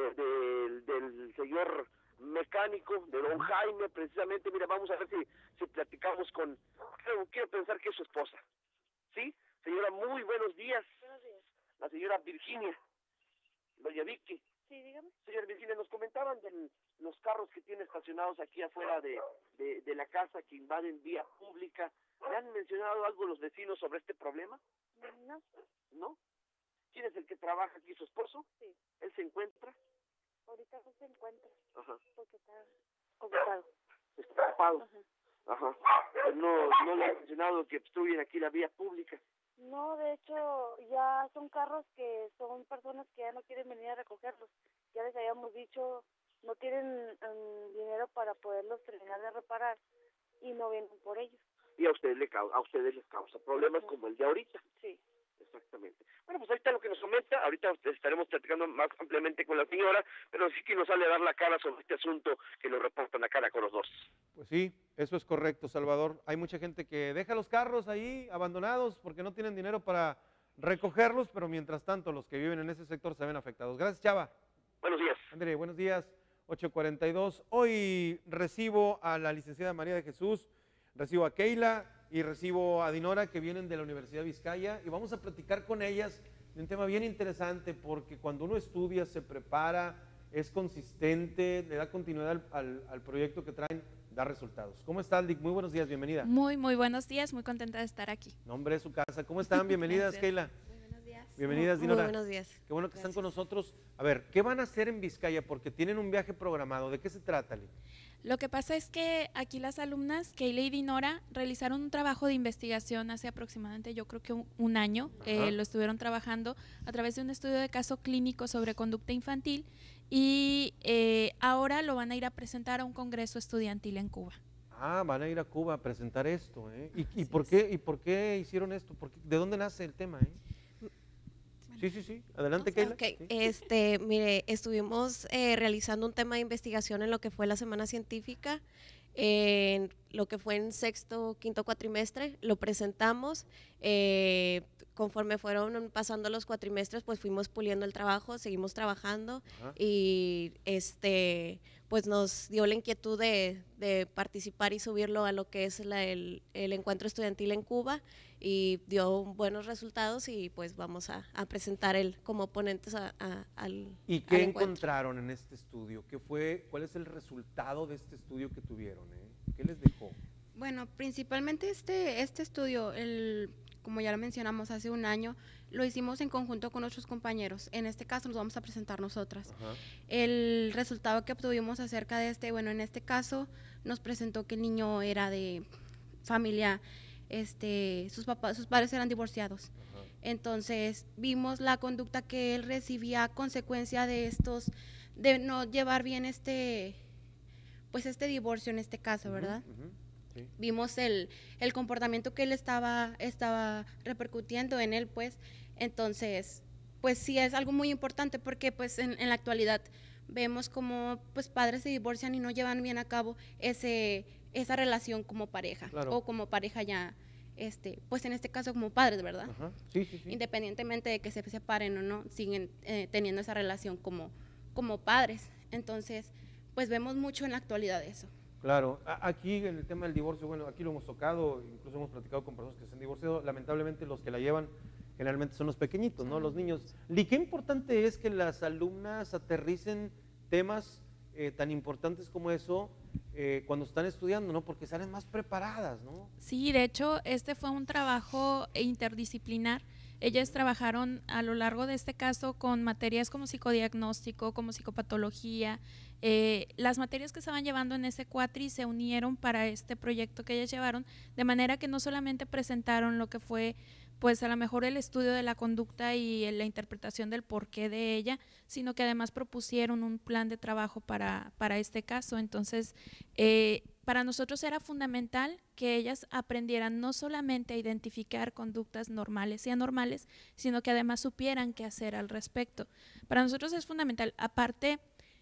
del señor mecánico, de don Jaime, precisamente. Mira, vamos a ver si platicamos con, quiero pensar que es su esposa. ¿Sí? Señora, muy buenos días. Buenos días. La señora Virginia, doña Vicky. Sí, dígame. Señor Virginia, nos comentaban de los carros que tiene estacionados aquí afuera de la casa, que invaden vía pública. ¿Le han mencionado algo los vecinos sobre este problema? No. ¿No? ¿Quién es el que trabaja aquí, su esposo? Sí. ¿Él se encuentra? Ahorita no se encuentra. Ajá. Porque está ocupado. Está ocupado. Ajá. Ajá. No le han mencionado que obstruyen aquí la vía pública. No, de hecho, ya son carros que son personas que ya no quieren venir a recogerlos. Ya les habíamos dicho, no tienen dinero para poderlos terminar de reparar y no vienen por ellos. Y a ustedes les causa problemas como el de ahorita. Sí. Exactamente. Bueno, pues ahí está lo que nos comenta. Ahorita estaremos platicando más ampliamente con la señora, pero sí que nos sale a dar la cara sobre este asunto que nos reportan acá con los dos. Pues sí, eso es correcto, Salvador. Hay mucha gente que deja los carros ahí abandonados porque no tienen dinero para recogerlos, pero mientras tanto los que viven en ese sector se ven afectados. Gracias, Chava. Buenos días. André, buenos días. 8:42. Hoy recibo a la licenciada María de Jesús, recibo a Keila y recibo a Dinora, que vienen de la Universidad de Vizcaya, y vamos a platicar con ellas de un tema bien interesante, porque cuando uno estudia, se prepara, es consistente, le da continuidad al proyecto que traen, da resultados. ¿Cómo estás, Dick? Muy buenos días, bienvenida. Muy buenos días, muy contenta de estar aquí. Nombre de su casa. ¿Cómo están? Bienvenidas, Keila. Muy buenos días. Bienvenidas, Dinora. Muy buenos días. Qué bueno que están con nosotros. A ver, ¿qué van a hacer en Vizcaya? Porque tienen un viaje programado. ¿De qué se trata, Lee? Lo que pasa es que aquí las alumnas, Keila y Dinora, realizaron un trabajo de investigación hace aproximadamente, yo creo que un año. Lo estuvieron trabajando a través de un estudio de caso clínico sobre conducta infantil y ahora lo van a ir a presentar a un congreso estudiantil en Cuba. Ah, van a ir a Cuba a presentar esto, ¿eh? ¿Y por qué hicieron esto? ¿De dónde nace el tema, eh? Sí. Adelante, Keila. Okay. Sí. Mire, estuvimos realizando un tema de investigación en lo que fue la semana científica, en lo que fue en sexto, quinto cuatrimestre, lo presentamos. Conforme fueron pasando los cuatrimestres, pues fuimos puliendo el trabajo, seguimos trabajando. Y pues nos dio la inquietud de participar y subirlo a lo que es el encuentro estudiantil en Cuba, y dio buenos resultados, y pues vamos a presentar como ponentes al ¿Y qué encuentro. encontraron en este estudio? ¿Cuál es el resultado de este estudio que tuvieron? ¿Qué les dejó? Bueno, principalmente este estudio, como ya lo mencionamos hace un año, lo hicimos en conjunto con nuestros compañeros. En este caso nos vamos a presentar nosotras. El resultado que obtuvimos acerca de en este caso nos presentó que el niño era de familia, sus padres eran divorciados. Entonces vimos la conducta que él recibía a consecuencia de no llevar bien este divorcio en este caso, ¿verdad? Sí. Vimos el comportamiento que él estaba repercutiendo en él, pues. Entonces, pues sí es algo muy importante, porque pues en la actualidad vemos como pues padres se divorcian y no llevan bien a cabo esa relación como pareja, o como pareja ya, pues en este caso como padres, ¿verdad? Sí. Independientemente de que se separen o no, siguen teniendo esa relación como padres. Entonces, pues vemos mucho en la actualidad eso. Claro, aquí en el tema del divorcio, bueno, aquí lo hemos tocado, incluso hemos platicado con personas que se han divorciado. Lamentablemente los que la llevan generalmente son los pequeñitos, ¿no? Los niños. ¿Y qué importante es que las alumnas aterricen temas tan importantes como eso cuando están estudiando, ¿no? Porque salen más preparadas, ¿no? Sí, de hecho, este fue un trabajo interdisciplinar. Ellas trabajaron a lo largo de este caso con materias como psicodiagnóstico, como psicopatología. Las materias que estaban llevando en ese cuatri se unieron para este proyecto que ellas llevaron, de manera que no solamente presentaron lo que fue pues a lo mejor el estudio de la conducta y la interpretación del porqué de ella, sino que además propusieron un plan de trabajo para este caso. Entonces, para nosotros era fundamental que ellas aprendieran no solamente a identificar conductas normales y anormales, sino que además supieran qué hacer al respecto. Para nosotros es fundamental. Aparte,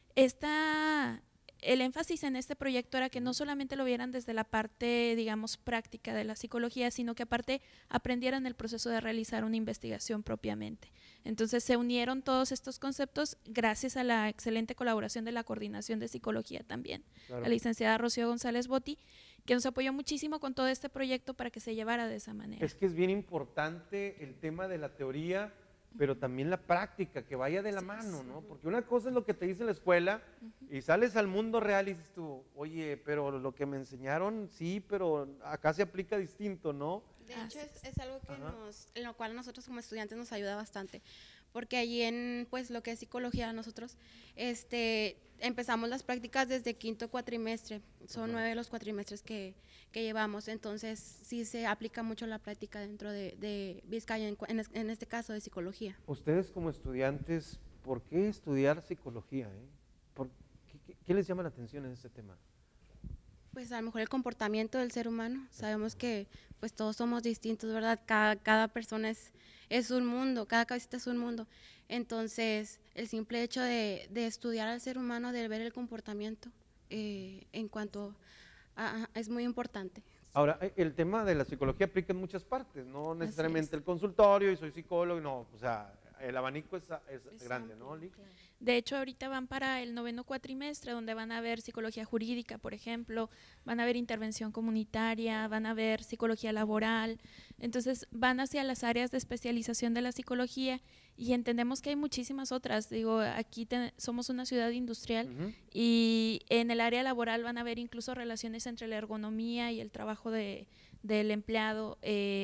el énfasis en este proyecto era que no solamente lo vieran desde la parte, digamos, práctica de la psicología, sino que aparte aprendieran el proceso de realizar una investigación propiamente. Entonces se unieron todos estos conceptos gracias a la excelente colaboración de la Coordinación de Psicología también, la licenciada Rocío González Botti, que nos apoyó muchísimo con todo este proyecto para que se llevara de esa manera. Es que es bien importante el tema de la teoría, pero también la práctica, que vaya de la mano, ¿no? Porque una cosa es lo que te dice la escuela y sales al mundo real y dices tú, oye, pero lo que me enseñaron, sí, pero acá se aplica distinto, ¿no? De hecho, es algo que en lo cual nosotros como estudiantes nos ayuda bastante, porque allí en pues lo que es psicología nosotros empezamos las prácticas desde quinto cuatrimestre, son 9 los cuatrimestres que llevamos, entonces sí se aplica mucho la práctica dentro de Vizcaya, en este caso de psicología. Ustedes como estudiantes, ¿por qué estudiar psicología? ¿Qué les llama la atención en este tema? Pues a lo mejor el comportamiento del ser humano, sabemos que pues todos somos distintos, ¿verdad? Cada persona es un mundo, cada cabecita es un mundo, entonces el simple hecho de estudiar al ser humano, de ver el comportamiento en cuanto es muy importante. Ahora, el tema de la psicología aplica en muchas partes, no necesariamente el consultorio y soy psicólogo, no, o sea, el abanico es grande, ¿no, Lick? De hecho, ahorita van para el 9º cuatrimestre, donde van a ver psicología jurídica, por ejemplo, van a ver intervención comunitaria, van a ver psicología laboral. Entonces, van hacia las áreas de especialización de la psicología y entendemos que hay muchísimas otras. Digo, aquí somos una ciudad industrial y en el área laboral van a ver incluso relaciones entre la ergonomía y el trabajo del empleado,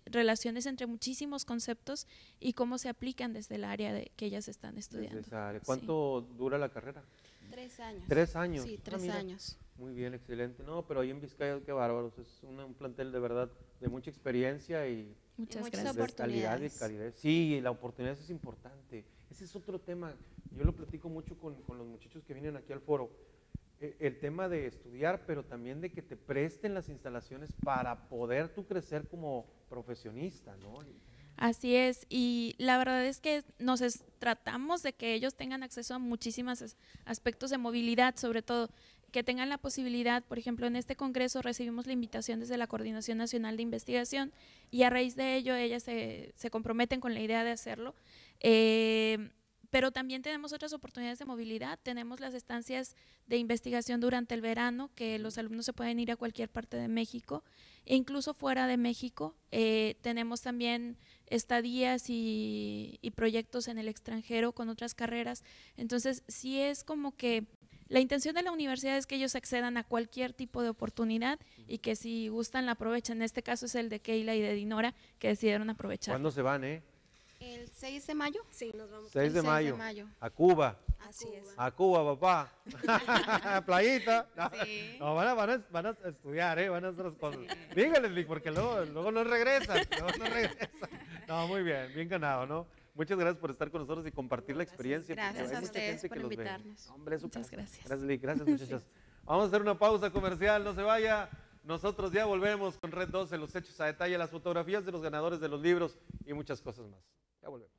relaciones entre muchísimos conceptos y cómo se aplican desde el área que ellas están estudiando. ¿Cuánto dura la carrera? 3 años. 3 años. Sí, 3 años. Muy bien, excelente. No, pero ahí en Vizcaya, qué bárbaros. Es un plantel de verdad de mucha experiencia y muchas calidad y calidez. Sí, la oportunidad es importante. Ese es otro tema. Yo lo platico mucho con los muchachos que vienen aquí al foro. El tema de estudiar, pero también de que te presten las instalaciones para poder tú crecer como profesionista, ¿no? Así es, y la verdad es que tratamos de que ellos tengan acceso a muchísimos aspectos de movilidad, sobre todo que tengan la posibilidad, por ejemplo, en este congreso recibimos la invitación desde la Coordinación Nacional de Investigación y a raíz de ello ellas se comprometen con la idea de hacerlo. Pero también tenemos otras oportunidades de movilidad, tenemos las estancias de investigación durante el verano, que los alumnos se pueden ir a cualquier parte de México, e incluso fuera de México. Tenemos también estadías y proyectos en el extranjero con otras carreras. Entonces, sí es como que la intención de la universidad es que ellos accedan a cualquier tipo de oportunidad y que si gustan la aprovechen. En este caso es el de Keila y de Dinora, que decidieron aprovechar. ¿Cuándo se van, ¿El 6 de mayo? Sí, nos vamos. 6 de mayo. A Cuba. Así es. A Cuba, papá. Playita. Sí. No, van a estudiar, van a hacer las cosas. Díganles, porque luego no regresan. No, muy bien, bien ganado, ¿no? Muchas gracias por estar con nosotros y compartir la experiencia. Gracias a ustedes por invitarnos. Hombre, muchas gracias. Gracias, muchachos. Vamos a hacer una pausa comercial, no se vaya. Nosotros ya volvemos con Red 12, los hechos a detalle, las fotografías de los ganadores de los libros y muchas cosas más. Ya volvemos.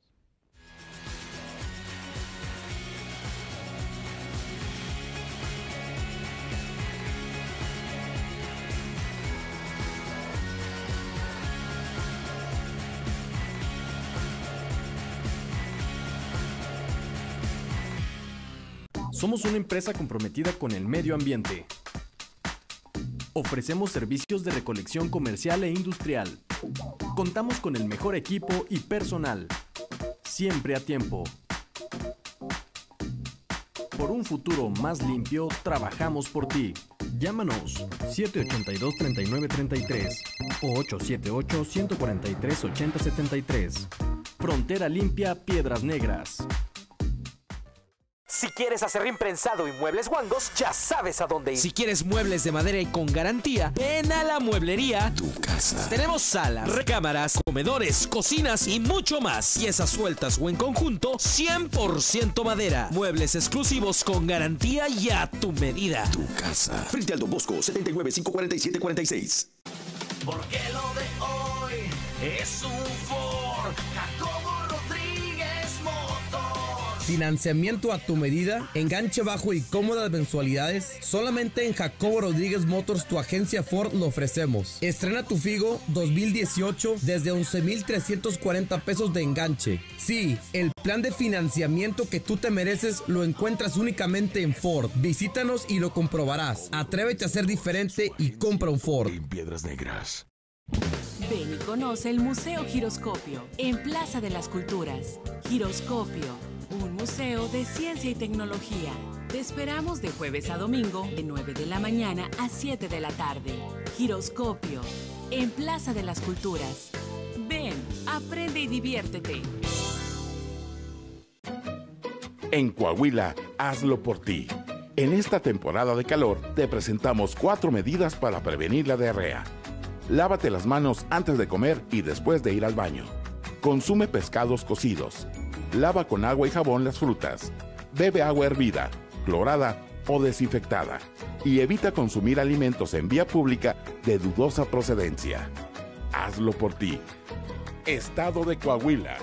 Somos una empresa comprometida con el medio ambiente. Ofrecemos servicios de recolección comercial e industrial. Contamos con el mejor equipo y personal. Siempre a tiempo. Por un futuro más limpio, trabajamos por ti. Llámanos 782-3933 o 878-143-8073. Frontera Limpia Piedras Negras. Si quieres acerrín prensado y muebles guangos, ya sabes a dónde ir. Si quieres muebles de madera y con garantía, ven a la mueblería Tu Casa. Tenemos salas, recámaras, comedores, cocinas y mucho más. Piezas sueltas o en conjunto, 100% madera. Muebles exclusivos con garantía y a tu medida. Tu Casa. Frente al Don Bosco, 79-547-46. Porque lo de hoy es un Ford Jacobo Rodríguez Motor. Financiamiento a tu medida, enganche bajo y cómodas mensualidades. Solamente en Jacobo Rodríguez Motors, tu agencia Ford, lo ofrecemos. Estrena tu Figo 2018 desde 11,340 pesos de enganche. Sí, el plan de financiamiento que tú te mereces lo encuentras únicamente en Ford. Visítanos y lo comprobarás. Atrévete a ser diferente y compra un Ford. En Piedras Negras. Ven y conoce el Museo Giroscopio en Plaza de las Culturas. Giroscopio, un museo de ciencia y tecnología. Te esperamos de jueves a domingo, de 9 de la mañana a 7 de la tarde. Giroscopio, en Plaza de las Culturas. Ven, aprende y diviértete. En Coahuila, hazlo por ti. En esta temporada de calor, te presentamos 4 medidas para prevenir la diarrea. Lávate las manos antes de comer y después de ir al baño. Consume pescados cocidos. Lava con agua y jabón las frutas. Bebe agua hervida, clorada o desinfectada. Y evita consumir alimentos en vía pública de dudosa procedencia. Hazlo por ti. Estado de Coahuila.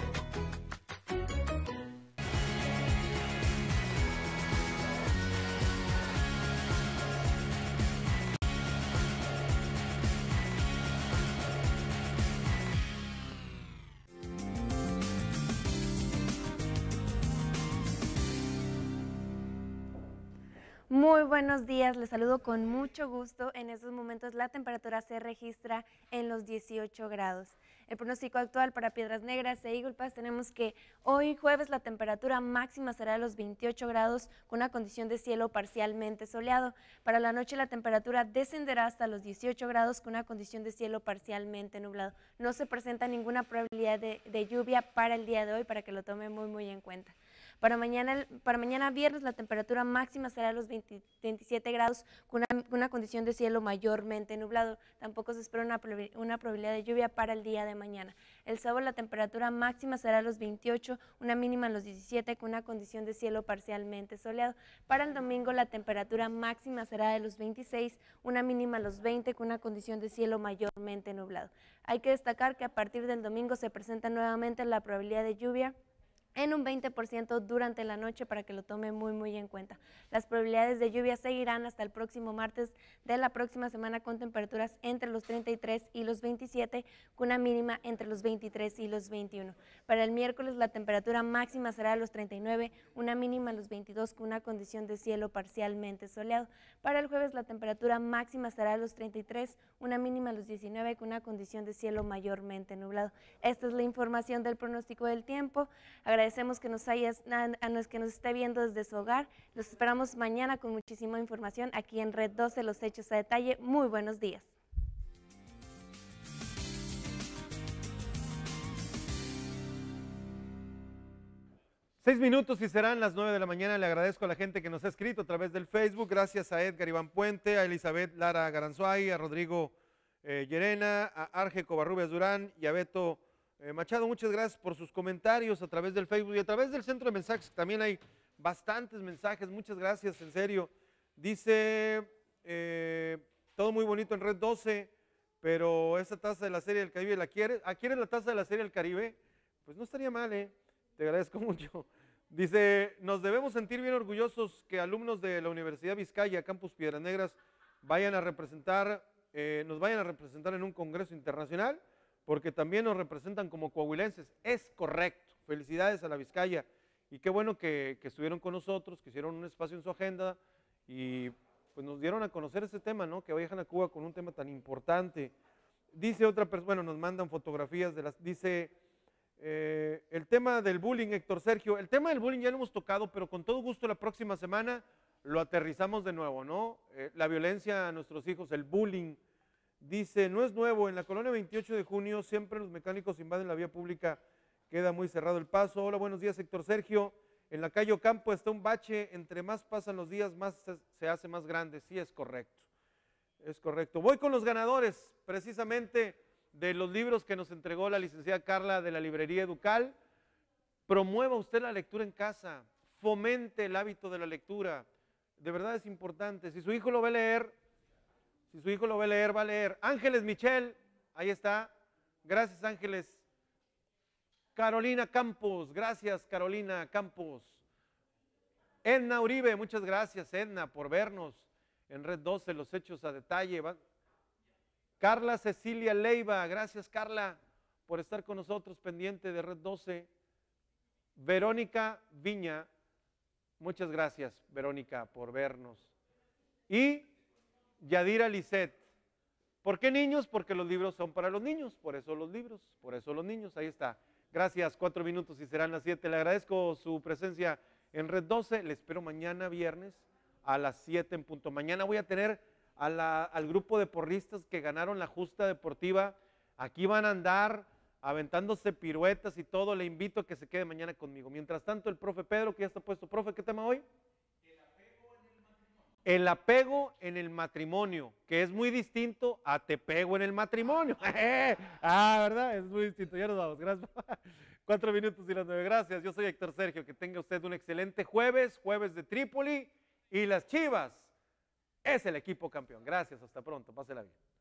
Muy buenos días, les saludo con mucho gusto. En estos momentos la temperatura se registra en los 18 grados. El pronóstico actual para Piedras Negras e Eagle Pass tenemos que hoy jueves la temperatura máxima será de los 28 grados con una condición de cielo parcialmente soleado. Para la noche la temperatura descenderá hasta los 18 grados con una condición de cielo parcialmente nublado. No se presenta ninguna probabilidad de lluvia para el día de hoy, para que lo tome muy en cuenta. Para mañana viernes la temperatura máxima será los 27 grados con una condición de cielo mayormente nublado. Tampoco se espera una probabilidad de lluvia para el día de mañana. El sábado la temperatura máxima será los 28, una mínima en los 17 con una condición de cielo parcialmente soleado. Para el domingo la temperatura máxima será de los 26, una mínima en los 20 con una condición de cielo mayormente nublado. Hay que destacar que a partir del domingo se presenta nuevamente la probabilidad de lluvia en un 20% durante la noche, para que lo tome muy en cuenta. Las probabilidades de lluvia seguirán hasta el próximo martes de la próxima semana con temperaturas entre los 33 y los 27 con una mínima entre los 23 y los 21. Para el miércoles la temperatura máxima será de los 39, una mínima los 22 con una condición de cielo parcialmente soleado. Para el jueves la temperatura máxima será de los 33, una mínima los 19 con una condición de cielo mayormente nublado. Esta es la información del pronóstico del tiempo. Agradecemos que nos esté viendo desde su hogar. Los esperamos mañana con muchísima información aquí en Red 12, los hechos a detalle. Muy buenos días. Seis minutos y serán las 9 de la mañana. Le agradezco a la gente que nos ha escrito a través del Facebook. Gracias a Edgar Iván Puente, a Elizabeth Lara Garanzuay, a Rodrigo Llerena, a Arge Covarrubias Durán y a Beto Machado. Muchas gracias por sus comentarios a través del Facebook y a través del centro de mensajes. También hay bastantes mensajes. Muchas gracias, en serio. Dice, todo muy bonito en Red 12, pero esa taza de la Serie del Caribe, ¿la quieres? ¿Quieres la taza de la Serie del Caribe? Pues no estaría mal, te agradezco mucho. Dice, nos debemos sentir bien orgullosos que alumnos de la Universidad Vizcaya, Campus Piedras Negras, nos vayan a representar en un congreso internacional, porque también nos representan como coahuilenses. Es correcto. Felicidades a la Vizcaya. Y qué bueno que estuvieron con nosotros, que hicieron un espacio en su agenda y pues nos dieron a conocer ese tema, ¿no? Que viajan a Cuba con un tema tan importante. Dice otra persona, bueno, nos mandan fotografías dice, el tema del bullying, Héctor Sergio. El tema del bullying ya lo hemos tocado, pero con todo gusto la próxima semana lo aterrizamos de nuevo, ¿no? La violencia a nuestros hijos, el bullying. Dice, no es nuevo, en la colonia 28 de junio siempre los mecánicos invaden la vía pública, queda muy cerrado el paso. Hola, buenos días, Héctor Sergio. En la calle Ocampo está un bache, entre más pasan los días, más se hace más grande. Sí, es correcto. Es correcto. Voy con los ganadores, precisamente, de los libros que nos entregó la licenciada Carla de la librería Educal. Promueva usted la lectura en casa, fomente el hábito de la lectura. De verdad es importante. Si su hijo lo ve leer, va a leer. Ángeles Michel, ahí está. Gracias, Ángeles. Carolina Campos, gracias, Carolina Campos. Edna Uribe, muchas gracias, Edna, por vernos en Red 12, los hechos a detalle. Carla Cecilia Leiva, gracias, Carla, por estar con nosotros pendiente de Red 12. Verónica Viña, muchas gracias, Verónica, por vernos. Y Yadira Lisset. ¿Por qué niños? Porque los libros son para los niños, por eso los libros, por eso los niños, ahí está. Gracias, 4 minutos y serán las 7. Le agradezco su presencia en Red 12, le espero mañana viernes a las 7 en punto. Mañana voy a tener al grupo de porristas que ganaron la justa deportiva. Aquí van a andar aventándose piruetas y todo, le invito a que se quede mañana conmigo. Mientras tanto, el profe Pedro, que ya está puesto. Profe, ¿qué tema hoy? El apego en el matrimonio, que es muy distinto a te pego en el matrimonio. ¿Verdad? Es muy distinto. Ya nos vamos. Gracias. 4 minutos y las 9. Gracias. Yo soy Héctor Sergio. Que tenga usted un excelente jueves de Trípoli. Y las Chivas es el equipo campeón. Gracias. Hasta pronto. Pásela bien.